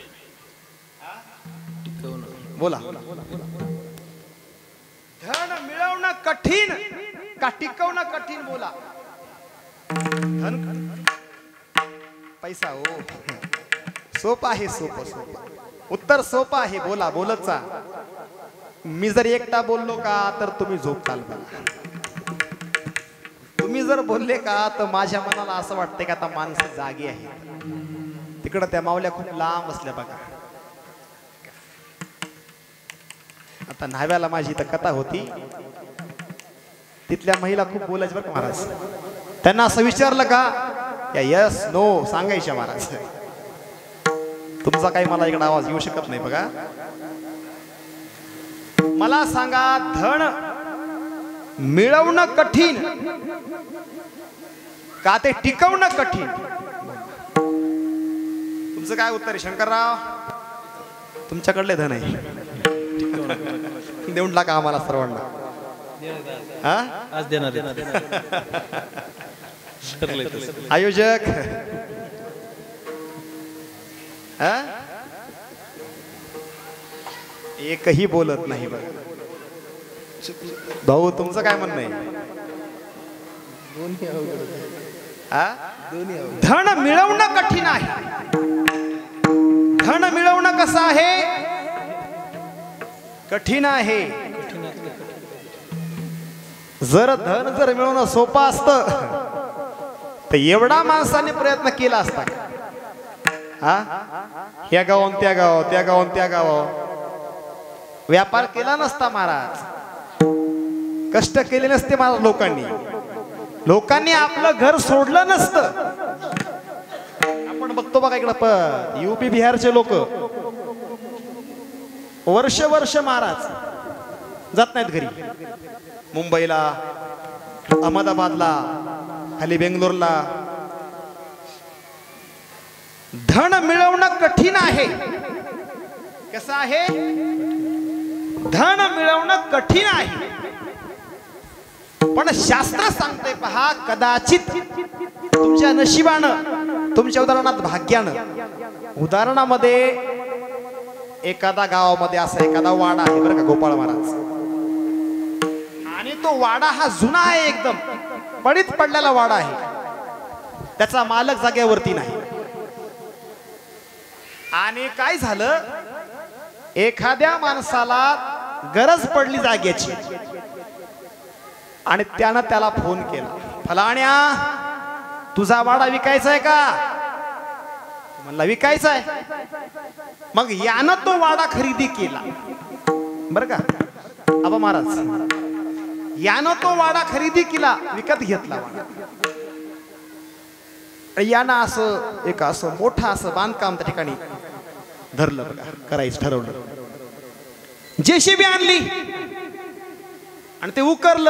बोला. धन मिळवणं कठीण का टिकवणं कठीण बोला. धन पैसा हो सोपं आहे सोपं सोपं. उत्तर सोपं आहे बोला बोलत जा. मी जर एकटा बोललो का तर तुम्ही झोपताल बघा. तुम्ही जर बोलले का तर माझ्या मनाला असं वाटतंय का आता माणसं जागी आहे. तिकडं त्या मावल्या खूप लांब बसल्या बघा. आता न्हाव्याला माझी इथं कथा होती. तिथल्या महिला खूप बोलायच्या बरं का महाराज. त्यांना असं विचारलं का यस नो सांगायच्या महाराज. तुमचा काही मला इकडे आवाज येऊ शकत नाही बघा. मला सांगा धन मिळवणं कठीण का ते टिकवणं कठीण. तुमचं काय उत्तर आहे शंकरराव. तुमच्याकडले धन आहे देऊन टाका आम्हाला सर्वांना. आज देणार आयोजक हा एकही बोलत नाही बघ. भाऊ तुमचं काय म्हणणं आहे. धन मिळवणं कठीण आहे. धन मिळवणं कसं आहे कठीण आहे. जर धन जर मिळवणं सोपं असतं तर एवढा माणसाने प्रयत्न केला असता. हा ह्या गावात त्या गावात त्या गावात त्या गावात व्यापार केला नसता महाराज. कष्ट केले नसते महाराज लोकांनी. लोकांनी आपलं घर सोडलं नसतं. आपण बघतो बघा इकडं युपी बिहारचे लोक वर्ष वर्ष महाराज जात नाहीत घरी. मुंबईला अहमदाबादला खाली बेंगलोरला. धन मिळवणं कठीण आहे. कसं आहे धन मिळवणं कठीण आहे. पण शास्त्र सांगते पहा कदाचित तुमच्या नशिबानं तुमच्या उदाहरणात भाग्यानं उदाहरणामध्ये एखादा गावामध्ये असा एखादा वाडा आहे बरं का गोपाळ महाराज. आणि तो वाडा हा जुना आहे एकदम पडीत पडलेला वाडा आहे. त्याचा मालक जागेवरती नाही. आणि काय झालं एखाद्या माणसाला गरज पडली जागेची आणि त्यानं त्याला फोन केला फलाण्या तुझा वाडा विकायचा आहे का. म्हणला विकायचा आहे. मग यानं तो वाडा खरेदी केला बर का. आबा महाराज यानं तो वाडा खरेदी केला विकत घेतला वाडा. यानं असं एक असं मोठं असं बांधकाम त्या ठिकाणी धरलं बघा करायचं ठरवलं. जेसीबी आणली आणि ते उकरलं.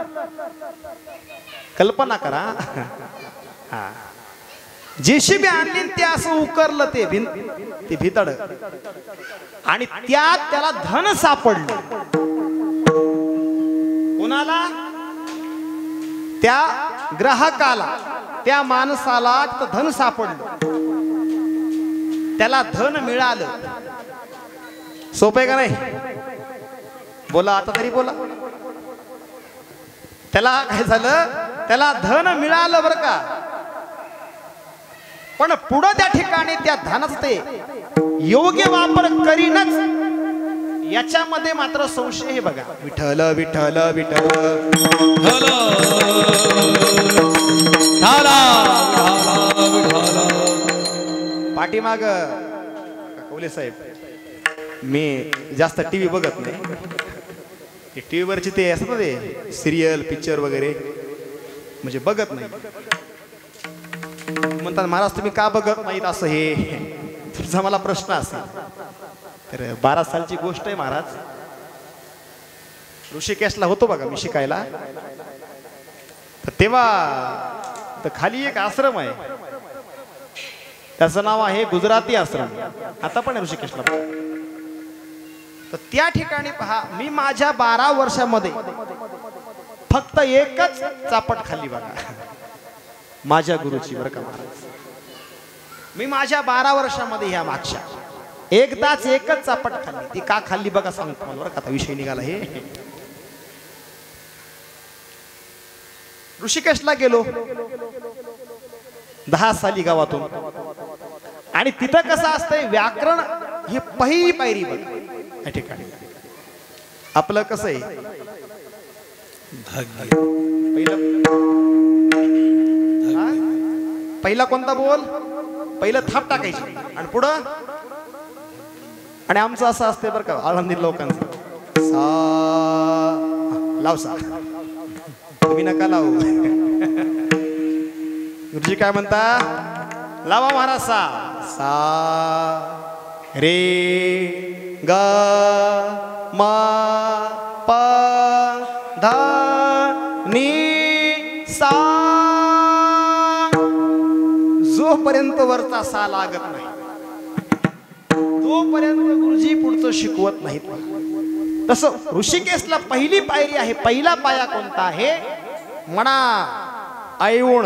कल्पना करा हा जेसीबी आणली ते असं उकरलं ते ते भितड आणि त्यात त्याला धन सापडलं. कोणाला त्या ग्राहकाला त्या माणसाला धन सापडलं. त्याला धन मिळालं. सोपं आहे का नाही बोला आता तरी बोला. त्याला काय झालं त्याला धन मिळालं बरं का. पण पुढं त्या ठिकाणी त्या धनाचा ते योग्य वापर करीनच याच्यामध्ये मात्र संशय आहे बघा. विठ्ठल विठ्ठल विठ्ठल पाठीमाग कवले साहेब मी जास्त टीव्ही बघत नाही. टीव्ही वरची ते असत ना ते सिरियल पिक्चर वगैरे म्हणजे बघत नाही. म्हणतात महाराज तुम्ही का बघत नाहीत असं हे तुमचा मला प्रश्न असेल तर बारा सालची गोष्ट आहे महाराज. ऋषिकेशला होतो बघा मी शिकायला, तर तेव्हा तर खाली एक आश्रम आहे, त्याचं नाव आहे गुजराती आश्रम, आता पण ऋषिकेशला. तर त्या ठिकाणी पहा, मी माझ्या बारा वर्षामध्ये फक्त एकच चापट खाल्ली बघा माझ्या गुरुची, बरं का महाराज. मी माझ्या बारा वर्षामध्ये ह्या मागच्या एकदाच एकच चापट खाल्ली. ती का खाल्ली बघा सांगतो मला, बरं का, आता विषय निघाला. हे ऋषिकेशला गेलो दहा साली गावातून, आणि तिथं कसं असतंय व्याकरण ही पहिली पायरी बघ. या ठिकाणी आपलं कसं आहे, पहिलं पहिला कोणता बोल, पहिलं थाप टाकायची आणि पुढं, आणि आमचं असं असते बरं का आळंदी लोकांचं, सा लाव सा, तुम्ही नका लावू. गुरुजी काय म्हणता, लावा महाराज सा, सा रे ग म प ध नी सा. जोपर्यंत वरचा सा लागत नाही तोपर्यंत गुरुजी पुढचं शिकवत नाहीत. तसं ऋषिकेशला पहिली पायरी आहे. पहिला पाया कोणता आहे म्हणा, ऐवण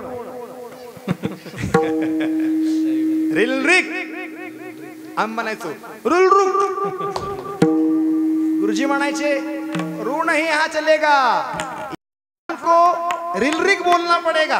रिलरिक आम म्हणायचो, रुल रुल. गुरुजी म्हणायचे रू नहीं हा चलेगा, को रिलरिक बोलना पडेगा.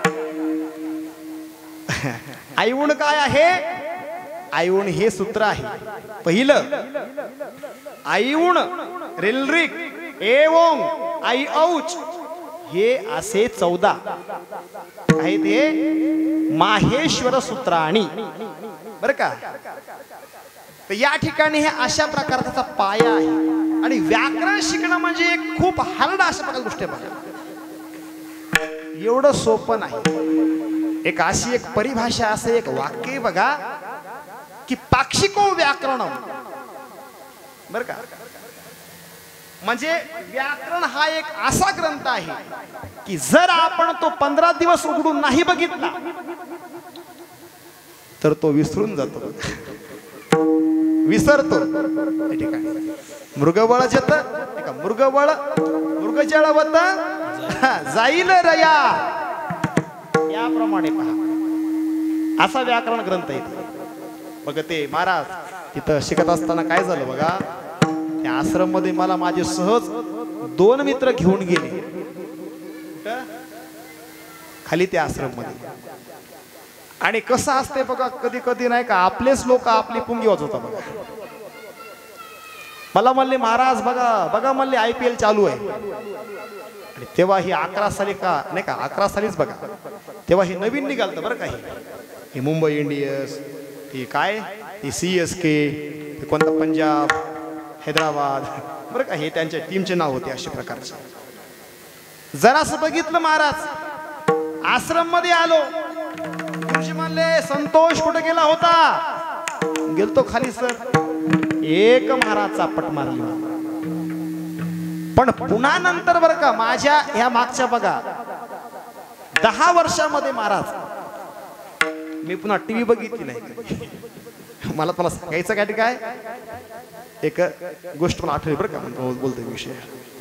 ऐवण काय आहे, ऐवण हे सूत्र आहे पहिलं. ऐवण रिलरिक एवोंग आई औच हे असे चौदा आहे ते माहेश्वर सूत्राणी, बर का. तर या ठिकाणी हे अशा प्रकारचा पाया आहे. आणि व्याकरण शिकणं म्हणजे एक खूप हार्ड अशा प्रकारची गोष्ट आहे बघा, एवढं सोपं नाही. एक अशी एक परिभाषा, असं एक वाक्य बघा की पाक्षिको व्याकरण, बर का. म्हणजे व्याकरण हा एक असा ग्रंथ आहे की जर आपण तो पंधरा दिवस उघडून नाही बघितला तर तो विसरून जातो, विसरतो. मृगबळ जत मृगबळ मृगजळवत जाईल रया, याप्रमाणे पहा असा व्याकरण ग्रंथ आहे. बघ ते महाराज तिथं शिकत असताना काय झालं बघा, त्या आश्रम मध्ये मला माझे सहज दोन मित्र घेऊन गेले खाली त्या आश्रम मध्ये. आणि कसं असते बघा, कधी कधी नाही का आपलेच लोक आपली पुंगी वाजवतात बघा. मला म्हणले महाराज बघा बघा म्हणले आय पी एल चालू आहे. आणि तेव्हा ही अकरा साली का नाही का अकरा सालीच बघा, तेव्हा हे नवीन निघालतं बरं काही, हे मुंबई इंडियन्स, ती काय ती सी एस के, कोणता पंजाब हैदराबाद, बरं का, हे त्यांच्या टीमचे नाव होते अशा प्रकारचे. जरासं बघितलं महाराज, आश्रम मध्ये आलो, गुरुजी म्हणले संतोष कुठे गेला होता, गेलतो खाली सर. एक महाराज चापट मारली. पण पुन्हा नंतर बरं का माझ्या ह्या मागच्या बघा दहा वर्षामध्ये महाराज मी पुन्हा टीव्ही बघितली नाही. मला तुला सांगायचं काय काय एक गोष्ट मला आठवली बरं का, म्हणतो बोलतोय विषय.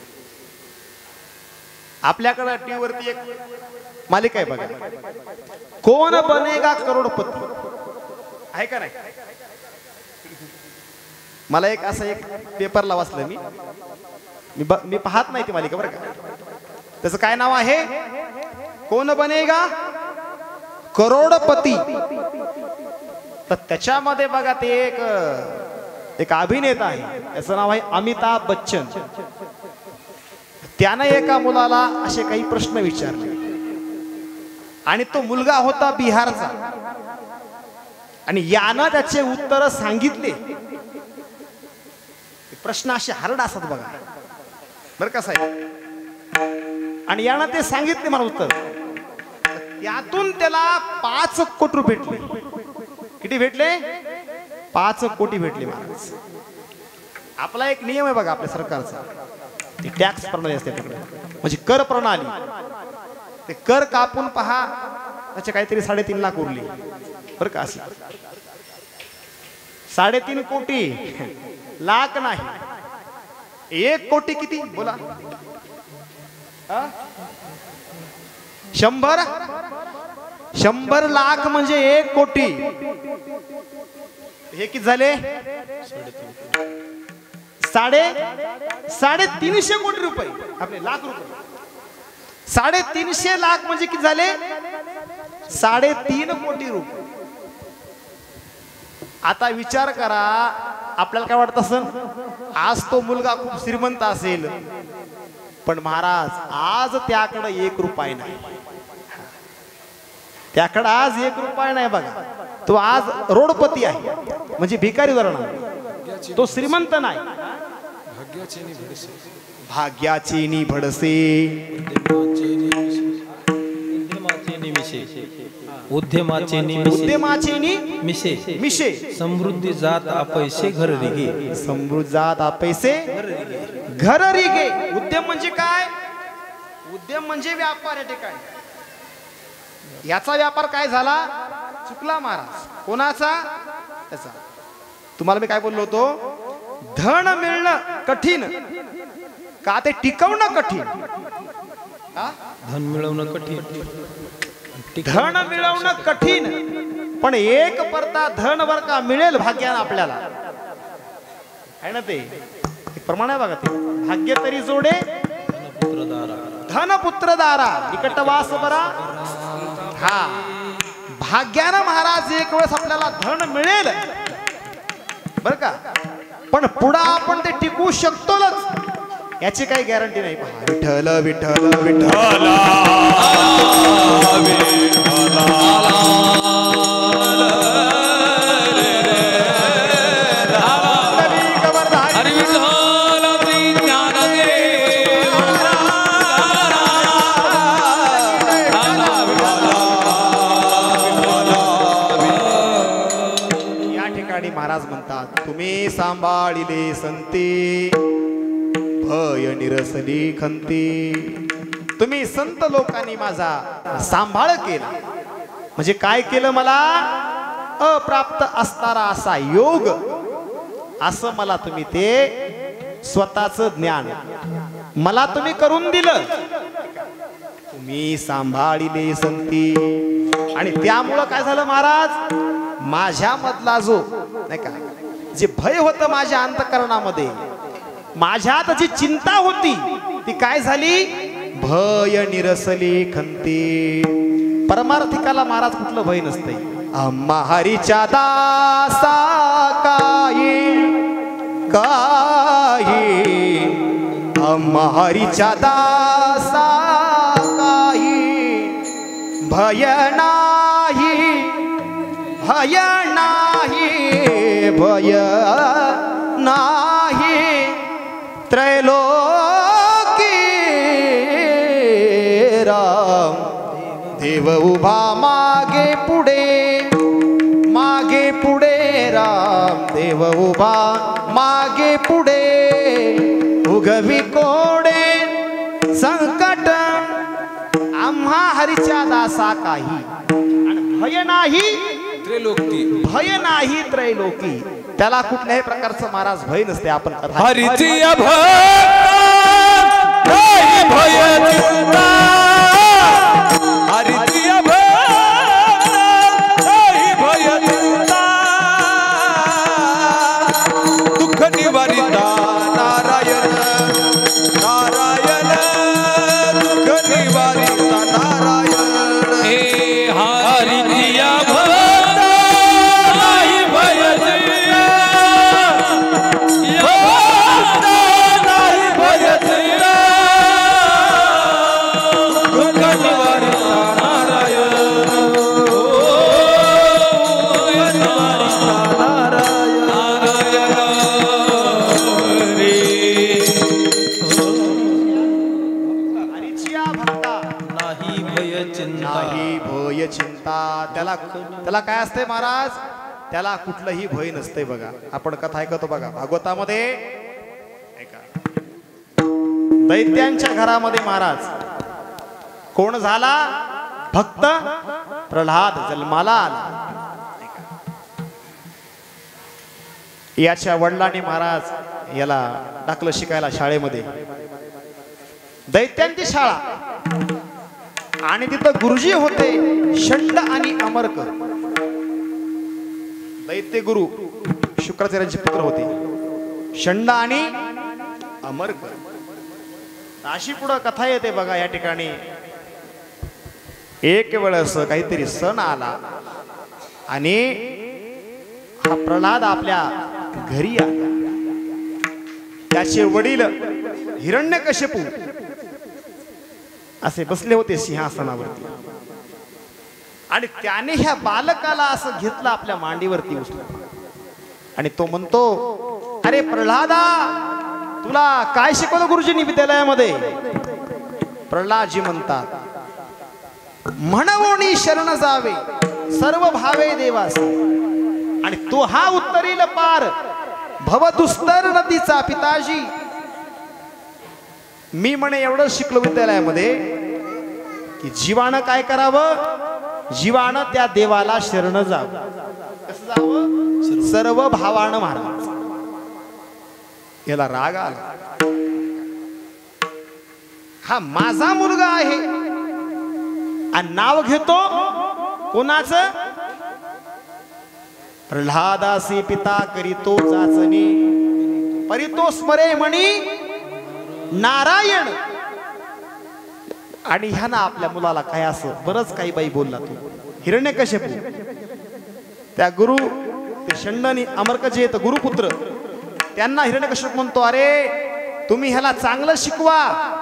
आपल्याकडे टीव्ही वरती एक मालिका आहे बघा, कोण बनेगा करोडपती, आहे का नाही. मला एक असं एक पेपरला वाचलं मी मी मी पाहत नाही ती मालिका बरं का. त्याचं काय नाव आहे, कोण बनेगा करोडपती. तर त्याच्यामध्ये बघा ते एक एक अभिनेता आहे, त्याचं नाव आहे अमिताभ बच्चन. त्यानं एका मुलाला असे काही प्रश्न विचारले आणि तो मुलगा होता बिहारचा, आणि यानं त्याचे उत्तर सांगितले. प्रश्न असे हार्ड असतात बघा बरं का साहेब. आणि यानं ते सांगितले मला उत्तर, त्यातून त्याला पाच कोटी भेटले. किती भेटले, पाच कोटी भेटले महाराज. आपला एक नियम आहे बघा आपल्या सरकारचा, ती टॅक्स प्रणाली असते तिकडे, म्हणजे कर प्रणाली. ते कर कापून पहा, त्याचे काहीतरी साडेतीन लाख उरली बरं का. अशी साडेतीन कोटी लाख नाही, एक कोटी किती बोला, शंभर शंभर लाख म्हणजे एक कोटी. हे किती झाले, साडे साडेतीनशे कोटी रुपये आपले लाख रुपये. साडेतीनशे लाख म्हणजे किती झाले, साडेतीन कोटी रुपये. आता विचार करा, आपल्याला काय वाटत असेल, आज तो मुलगा खूप श्रीमंत असेल, पण महाराज आज त्याकडे एक रुपया नाही, त्याकडे आज एक रुपया नाही बघा. तो आज रोडपती आहे, म्हणजे भिकारी धरण, तो श्रीमंत नाही. भाग्याचे नि भडसे उद्यमाचे उद्यमाचे नि मिशे मिशे समृद्धी जात अपैसे घर रिगे. समृद्धी जात अपैसे घर रिगे. उद्यम म्हणजे काय, उद्यम म्हणजे व्यापार. या ठिकाणी याचा व्यापार काय झाला, चुकला महाराज. कोणाचा, त्याचा. तुम्हाला मी काय बोललो होतो, धन मिळणं कठीण का, ते टिकवणं कठीण. धन मिळवणं कठीण, धन मिळवणं कठीण, पण एक परता धन बर का मिळेल भाग्यानं आपल्याला, आहे ना. ते प्रमाण आहे बघा, ते भाग्य तरी जोडे धन पुत्र दारा निकटवास बरा. हा भाग्यानं महाराज एक वेळेस आपल्याला धन मिळेल बर का, पण पुढे आपण ते टिकवू शकतोच याची काही गॅरंटी नाही. विठ्ठल विठ्ठल विठ्ठल महाराज म्हणतात, तुम्ही सांभाळिले संते भय निरसली खंती. तुम्ही संत लोकांनी माझा सांभाळ केला, म्हणजे काय केलं, मला अप्राप्त असणारा असा योग, असं मला तुम्ही ते स्वतःच ज्ञान मला तुम्ही करून दिलं. तुम्ही सांभाळिले संती, आणि त्यामुळं काय झालं महाराज, माझ्या मधला जो नाही का, जे भय होतं माझ्या अंतःकरणामध्ये, माझ्यात जी चिंता होती ती काय झाली, भय निरसली खंती. परमार्थिकाला महाराज कुठलं भय नसते. आम्हा हरीच्या दासा काही काही, आम्हा हरीच्या दासा काही भय नाही, भय नाही, भय नाही. त्रैलोकी राम देव उभा मागे पुढे, मागे पुढे राम देव उभा मागे पुढे. उगवी कोडे संकट आम्हा हरीच्या दासा काही, भय नाही त्रैलोकी, भय नाही त्रैलोकी. त्याला कुठल्याही प्रकारचं महाराज भय नसते. आपण हरीची भय भय चिंता, हरीची भय भय चिंता, दुःख निवारिता नारायण नारायण, दुःख निवारिता नारायण. हरीची त्याला त्याला काय असते महाराज, त्याला कुठलंही भय नसते. बघा आपण कथा ऐकतो बघा भागवतामध्ये, ऐका, दैत्यांच्या घरामध्ये महाराज कोण झाला? भक्त प्रल्हाद जन्माला आला. याच्या वडिलांनी महाराज याला टाकलं शिकायला शाळेमध्ये, दैत्यांची शाळा. आणि तिथं गुरुजी होते षंड आणि अमर्क, दैत्य गुरु शुक्राचार्यांचे पुत्र होते षंड आणि अमर्क. अशी पुढं कथा येते बघा. या ठिकाणी एक वेळेस काहीतरी सण आला आणि हा प्रल्हाद आपल्या घरी आला. त्याचे वडील हिरण्यकश्यपू असे बसले होते सिंहासनावरती आणि त्याने ह्या बालकाला असं घेतलं आपल्या मांडीवरती उचलून आणि तो म्हणतो, अरे प्रल्हादा, तुला काय शिकवलं गुरुजींनी विद्यालयामध्ये? प्रल्हादजी म्हणतात, म्हणवोनी शरण जावे सर्व भावे देवास. आणि तो हा उत्तरील पार भवदुस्तर नदीचा पिताजी. मी म्हणे एवढं शिकलो विद्यालयामध्ये की जीवानं काय करावं? जीवानं त्या देवाला शरण जावं. कसं जावं? सर्व भावानं महाराज. याला राग आला, हा माझा मुलगा आहे आणि नाव घेतो कोणाचं? प्रल्हादासी पिता करीतो जाचनी परितो स्मरे म्हणी नारायण. आणि ह्या ना आपल्या मुलाला काय असं बरंच काही बाई बोलला तू. हिरण्यकश्यपू त्या गुरु ते षंडनी अमर्क जे आहेत गुरुपुत्र, त्यांना हिरण्यकश्यप म्हणतो, अरे तुम्ही ह्याला चांगलं शिकवा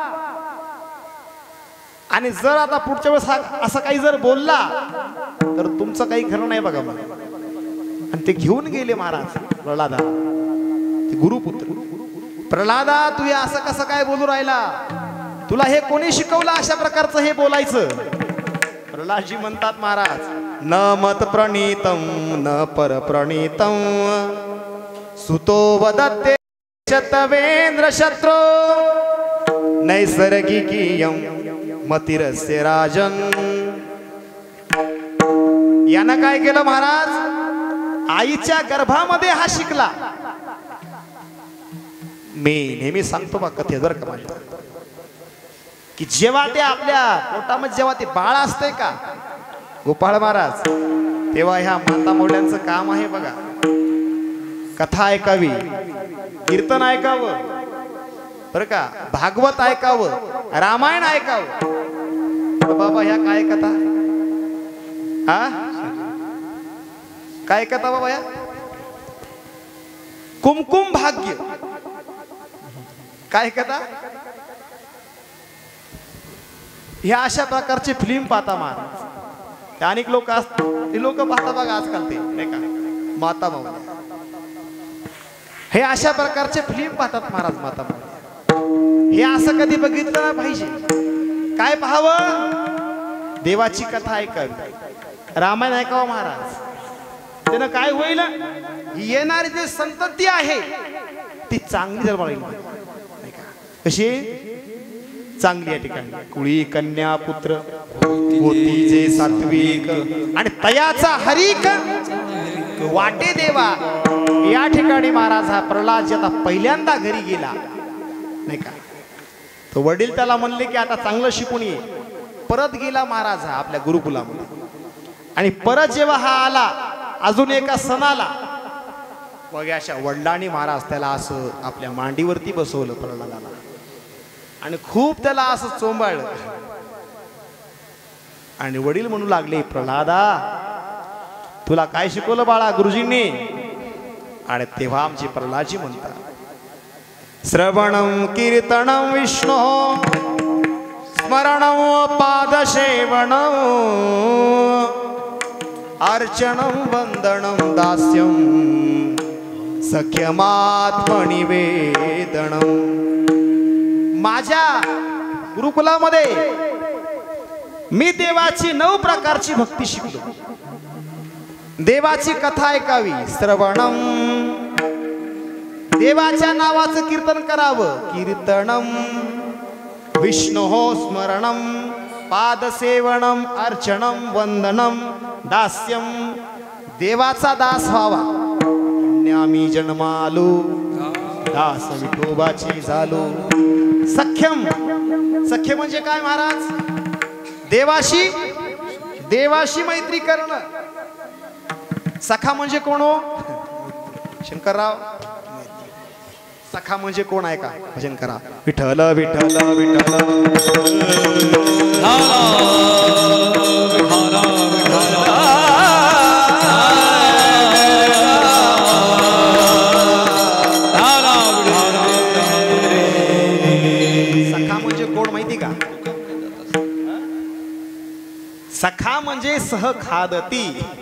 आणि जर आता पुढच्या वेळेस असं काही जर बोलला तर तुमचं काही खरं नाही बघा. आणि ते घेऊन गेले महाराज प्रल्हादा, ते गुरुपुत्र. प्रल्हादा, तू हे असं कसं काय बोलू राहिला? तुला हे कोणी शिकवलं अशा प्रकारचं हे बोलायचं? प्रल्हादजी म्हणतात, महाराज, न मत प्रणीतम न पर प्रणीतम सुतो वदते शतवेंद्र शत्रो नैसर्गिकीयम मतिरस्य राजन. यानं काय केलं महाराज? आईच्या गर्भामध्ये हा शिकला. मी नेहमी सांगतो बा कथे जर का माझ्या, की जेव्हा ते आपल्या पोटामध्ये जेव्हा ते बाळ असते का गोपाळ महाराज, तेव्हा ह्या माता मौल्यांचं काम आहे बघा, कथा ऐकावी, कीर्तन ऐकावं बरं का, भागवत ऐकावं, रामायण ऐकावं. बाबा ह्या काय कथा? हा काय कथा बाबा? या कुमकुम भाग्य काय कथा? ह्या अशा प्रकारचे फिल्म पाहता महाराज. अनेक लोक असतात ते लोक पाहता बघा आजकाल, ते नाही का माता माऊली, हे अशा प्रकारचे फिल्म पाहतात महाराज. माता माऊली हे असं कधी बघितलं ना पाहिजे. काय पाहावं? देवाची कथा ऐकावी, रामायण ऐकावं महाराज. त्यानं काय होईल? येणारी जी संतती आहे ती चांगली जर राहील. कशी चांगली या ठिकाणी कुळी कन्या पुत्र होती जे सात्विक आणि तयाचा हरिक वाटे देवा. या ठिकाणी महाराज हा प्रल्हाद आता पहिल्यांदा घरी गेला नाही का, तो वडील त्याला म्हणले की आता चांगलं शिकून ये. परत गेला महाराज हा आपल्या गुरुकुलामध्ये. आणि परत जेव्हा हा आला अजून एका सणाला, मग अशा वडिलांनी महाराज त्याला असं आपल्या मांडीवरती बसवलं प्रल्हादाला आणि खूप त्याला असं चोंबाळलं. आणि वडील म्हणू लागले, प्रल्हादा तुला काय शिकवलं बाळा गुरुजींनी? आणि तेव्हा आमची प्रल्हादजी म्हणतात, श्रवणं कीर्तनं विष्णो स्मरणं पादसेवनं अर्चनं वंदनं दास्यं सख्यमात्मनिवेदनं. माझ्या गुरुकुलामध्ये मी देवाची नऊ प्रकारची भक्ती शिकलो. देवाची कथा ऐकावी, श्रवणं, देवाच्या नावाचं कीर्तन करावं, कीर्तनम, विष्णोः स्मरणं पादसेवनम अर्चनम वंदनम दास्यम देवाचा दास व्हावा आम्ही जन्मालो दास विठोबाची झालो सख्यम सख्य म्हणजे काय महाराज देवाशी देवाशी मैत्री करणं सखा म्हणजे कोण हो शंकरराव सखा म्हणजे कोण आहे का भजन करा विठ्ठल विठ्ठल विठ्ठल सखा म्हणजे कोण माहिती का सखा म्हणजे सहखादती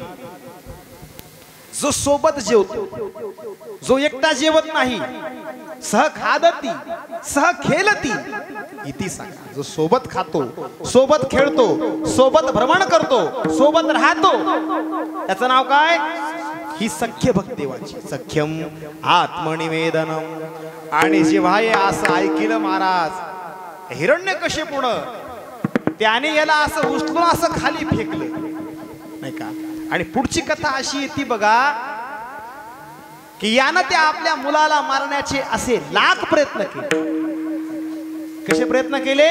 जो सोबत जेवतो जो एकटा जेवत नाही सह खादती सह खेळती इति सखा जो सोबत खातो सोबत खेळतो सोबत भ्रमण करतो सोबत राहतो त्याचं नाव काय ही सख्य भक्त देवाची सख्यम आत्मनिवेदनम आणि जेव्हा हे असं ऐकलं महाराज हिरण्यकशिपुनं त्याने याला असं उचलून असं खाली फेकलं नाही का आणि पुढची कथा अशी येते बघा की यानं त्या आपल्या मुलाला मारण्याचे असे लाख प्रयत्न केले कसे प्रयत्न केले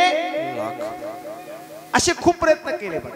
असे खूप प्रयत्न केले बघा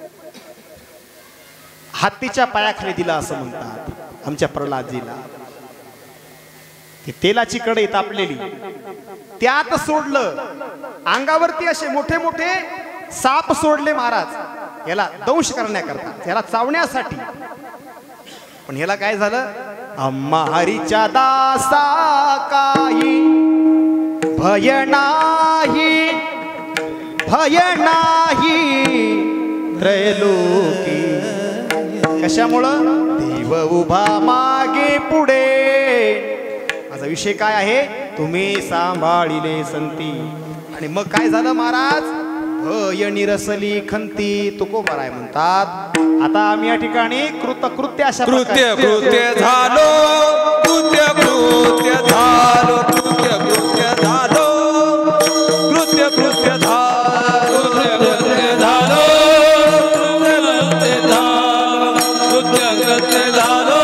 हत्तीच्या पायाखाली दिला असं म्हणतात आमच्या प्रल्हादजीला ती तेलाची कढई तापलेली त्यात सोडलं अंगावरती असे मोठे मोठे साप सोडले महाराज याला दंश करण्याकरता याला चावण्यासाठी पण याला काय झालं अम्मा हरीच्या दासा काही भय नाही भय नाही त्रैलोकी कशामुळं देव उभा मागे पुढे माझा विषय काय आहे तुम्ही सांभाळिले संती आणि मग काय झालं महाराज भय निरसली खंती तुकोबाराय म्हणतात आता आम्ही या ठिकाणी कृतकृत्य अशा कृत्य कृत्य झालो कृत्य कृत्य झालो कृत्य कृत्य झालो कृत्य कृत्य झालो कृत्य झालो कृत्य झालो कृत्य कृत्य झालो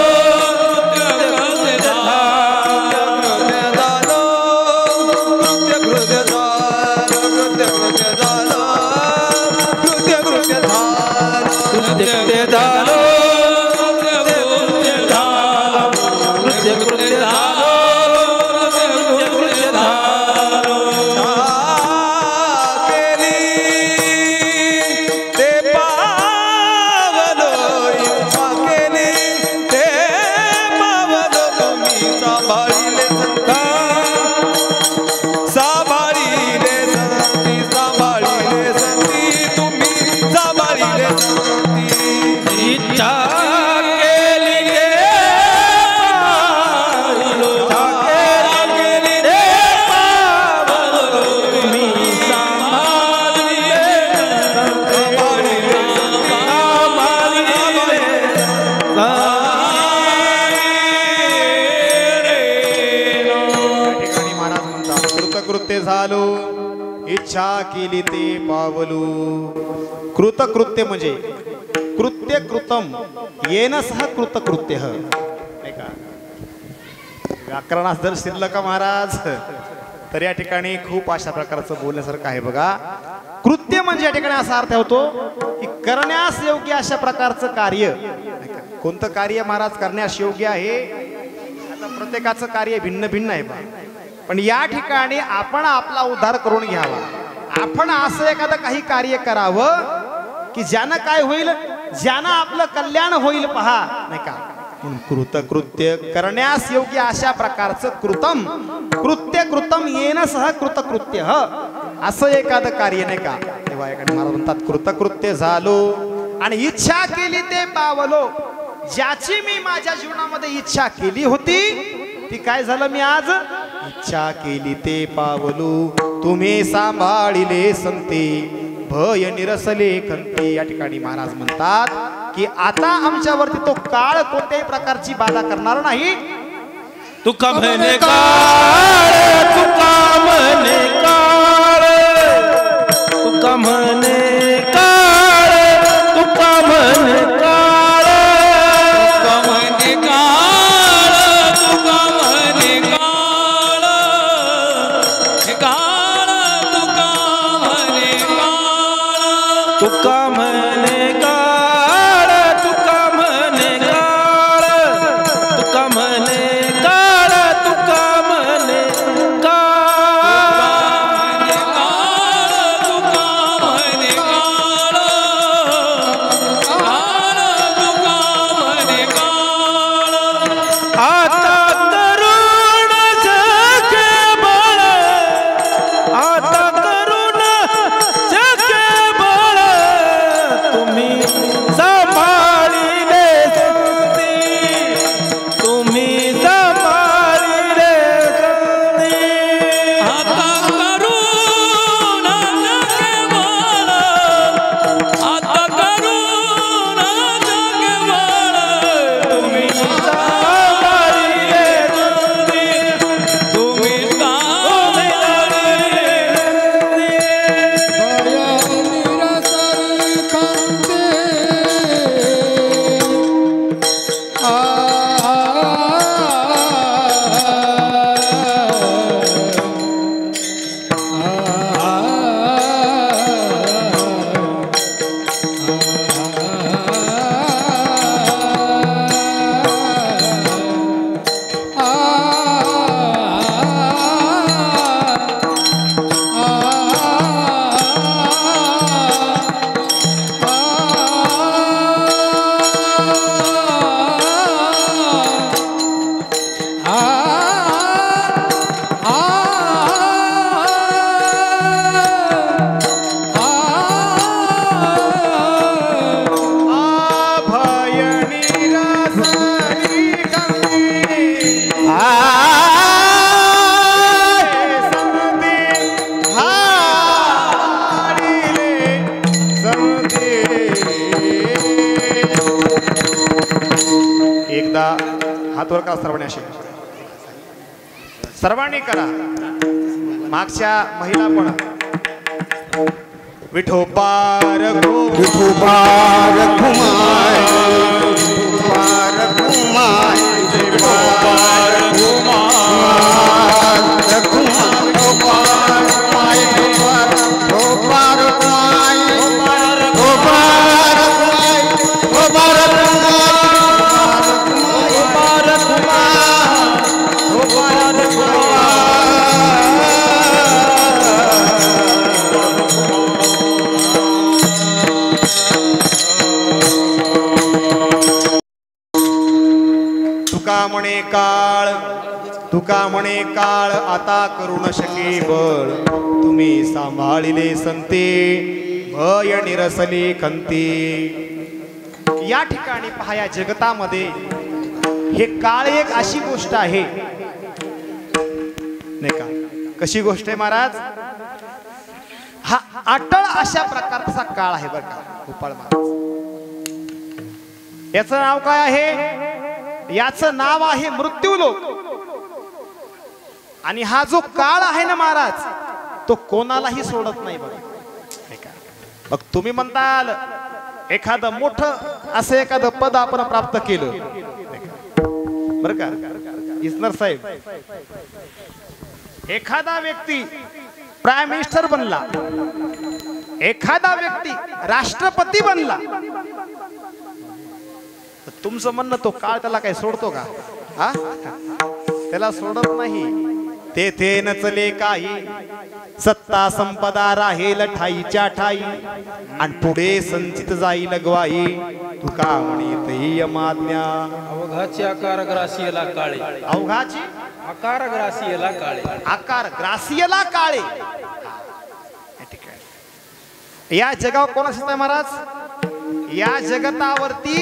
इच्छा केली ते पावलू कृतकृत्य म्हणजे कृत्य कृतम येन सह कृतकृत्य नाही का व्याकरणास जर शिरलं का महाराज तर या ठिकाणी खूप अशा प्रकारचं बोलण्यासारखं आहे बघा कृत्य म्हणजे या ठिकाणी असा अर्थ होतो की करण्यास योग्य अशा प्रकारचं कार्य कोणतं कार्य महाराज करण्यास योग्य आहे आता प्रत्येकाचं कार्य भिन्न भिन्न आहे बा पण या ठिकाणी आपण आपला उद्धार करून घ्यावा आपण असं एखादं काही कार्य करावं की ज्यानं काय होईल ज्यानं आपलं कल्याण होईल पहा नाही का म्हणून कृतकृत्य करण्यास योग्य अशा प्रकारचं कृतम कृत्य कृतम येणं सह कृतकृत्य असं एखादं कार्य नाही का तेव्हा एखादं महाराज म्हणतात कृतकृत्य झालो आणि इच्छा केली ते पावलो ज्याची मी माझ्या जीवनामध्ये इच्छा केली होती ती काय झालं मी आज इच्छा केली ते पावलू तुम्ही सांभाळिले संती भय निरसले खंती या ठिकाणी महाराज म्हणतात की आता आमच्यावरती तो काळ कोणत्याही प्रकारची बाधा करणार नाही तुका म्हणे काळ तुका म्हणे काळ तुका म्हणे काळ तुका म्हणे काळ तुका म्हणे काळ तुका म्हणे एकदा हात वर करा सर्वांनी असे सर्वांनी करा मागच्या महिला पण विठोबार विठोबार घुमाय विठोबार घुमाय विठोबार घुमाय विठोबार घुमाय विठोबार घुमाय विठोबार घुमाय विठोबार तुका म्हणे काळ तुका म्हणे काळ आता करू न शके बळ तुम्ही सांभाळिले संते भय निरसली खंती। या ठिकाणी पहा या जगतामध्ये हे काळ एक अशी गोष्ट आहे नाही का, कशी गोष्ट आहे महाराज, हा अटळ अशा प्रकारचा काळ आहे बरं का गोपाळ महाराज। याचं नाव काय आहे, याचं नाव आहे मृत्यूलोक। आणि हा जो काळ आहे ना महाराज तो कोणालाही सोडत नाही बघा। मग तुम्ही म्हणताल एखादं मोठं असं एखादं पद आपण प्राप्त केलं बरं का इसनर साहेब, एखादा व्यक्ती प्राईम मिनिस्टर बनला, एखादा व्यक्ती राष्ट्रपती बनला, तुमचं म्हणणं तो काळ त्याला काही सोडतो का? हा त्याला सोडत नाही। तेथे नचले काही सत्ता संपदा राहील ठाईच्या ठाई आणि पुढे संचित जाईल गवाई तुका म्हणे यमाज्ञा। अवघाची आकार ग्रासियला काळे, अवघाची आकार ग्रासियला काळे, आकार ग्रासियला काळे। या जगावर कोण असत महाराज, या जगतावरती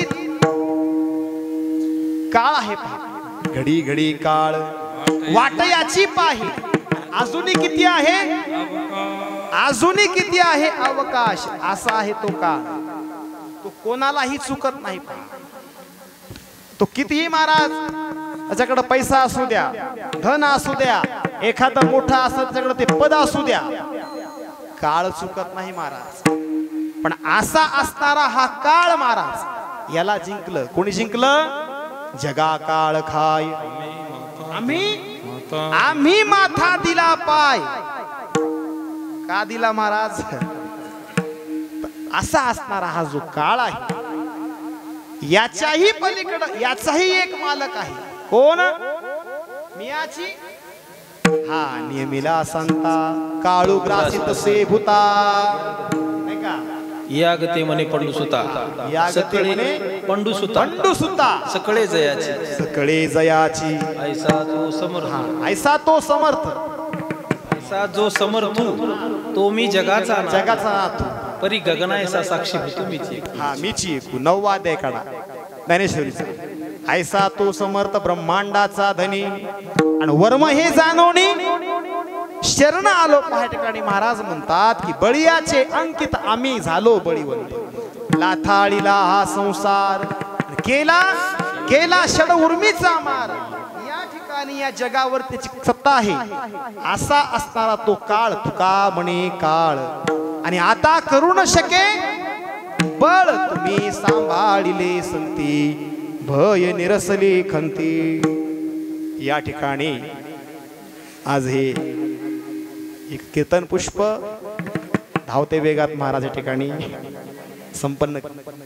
काळ आहे पहा, घडी घडी काळ वाट याची पाही। अजूनही किती आहे, अजूनही किती आहे अवकाश, असा आहे तो काळ, तो कोणालाही चुकत नाही पहा। तो कितीही महाराज त्याच्याकडे पैसा असू द्या, धन असू द्या, एखादा मोठा असं त्याच्याकडे ते पद असू द्या, काळ चुकत नाही महाराज। पण असा असणारा हा काळ महाराज याला जिंकलं कोणी जिंकलं, जगा काळ खाय आम्ही आम्ही माथा दिला पाय। का दिला महाराज, असा असणारा हा जो काळ आहे याच्याही पलीकडे याचाही एक मालक आहे. कोण? मियाची हा नियमिला संता काळू ग्रासी तसे भूता नाही का. यागते म्हणे पंडुसुता यागते म्हणे पंडुसुता पंडुसुता सकळे जयाची सकळे जयाची ऐसा जो समर्थ ऐसा तो समर्थ ऐसा जो समर्थ तो मी जगाचा नाथ. जगाचा नाथ परी गगना ऐसा साक्षी होतो मीची. हा मीची एकू नववा अध्याय काढा ज्ञानेश्वरीचा. ऐसा तो समर्थ ब्रह्मांडाचा धनी आणि वर्म हे जाणवणी शरण आलो. या ठिकाणी महाराज म्हणतात की बळीयाचे अंकित आम्ही झालो बळीवंत. लाथाळीला हा संसार केला केला षड उर्मीचा मार. या ठिकाणी या जगावर त्याची सत्ता आहे. असा असणारा तो काळ तुका म्हणे काळ आणि आता करू न शके बळ तुम्ही सांभाळिले संती भय निरसली खंती. या ठिकाणी आज हे एक कीर्तन पुष्प धावते वेगात महाराज या ठिकाणी संपन्न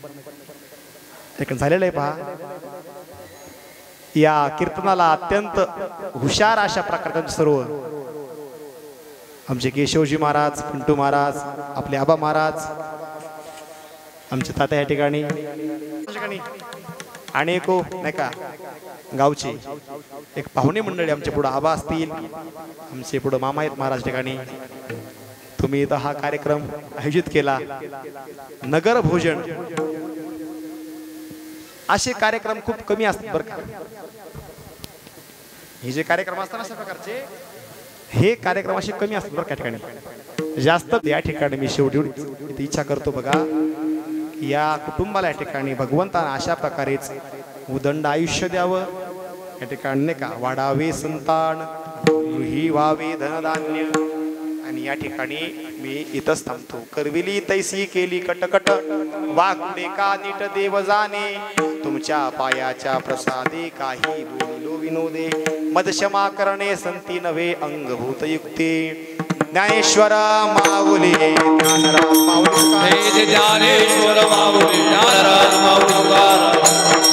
झालेलं आहे. पहा या कीर्तनाला अत्यंत हुशार अशा प्रकारचे सर्व आमचे केशवजी महाराज, पिंटू महाराज, आपले आबा महाराज, आमचे तात्या या ठिकाणी आणि एक नाही का गावची एक पाहुणे मंडळी आमच्या पुढे आबा असतील, आमचे पुढे मामा आहेत महाराज ठिकाणी. तुम्ही इथं हा कार्यक्रम आयोजित केला. नगर भोजन असे कार्यक्रम खूप कमी असतात बरं का. हे जे कार्यक्रम असतात अशा प्रकारचे हे कार्यक्रम असे कमी असतात बरं का ठिकाणी. जास्त या ठिकाणी मी शेवटी इच्छा करतो बघा या कुटुंबाला या ठिकाणी भगवंतानं अशा प्रकारेच उदंड आयुष्य द्यावं. या ठिकाणी नाही का वाढावे संतान गृही व्हावे धनधान्य. आणि या ठिकाणी मी इथंच थांबतो. करविली तैसी केली कटकट वाकुडे का नीट देव जाणे तुमच्या पायाच्या प्रसादे काही बोलिलो विनोदे मदशमा करणे संती नव्हे अंगभूत युक्ते. ज्ञानेश्वर माऊली ज्ञानराज माऊली ज्ञानेश्वर माऊली ज्ञानराज माऊली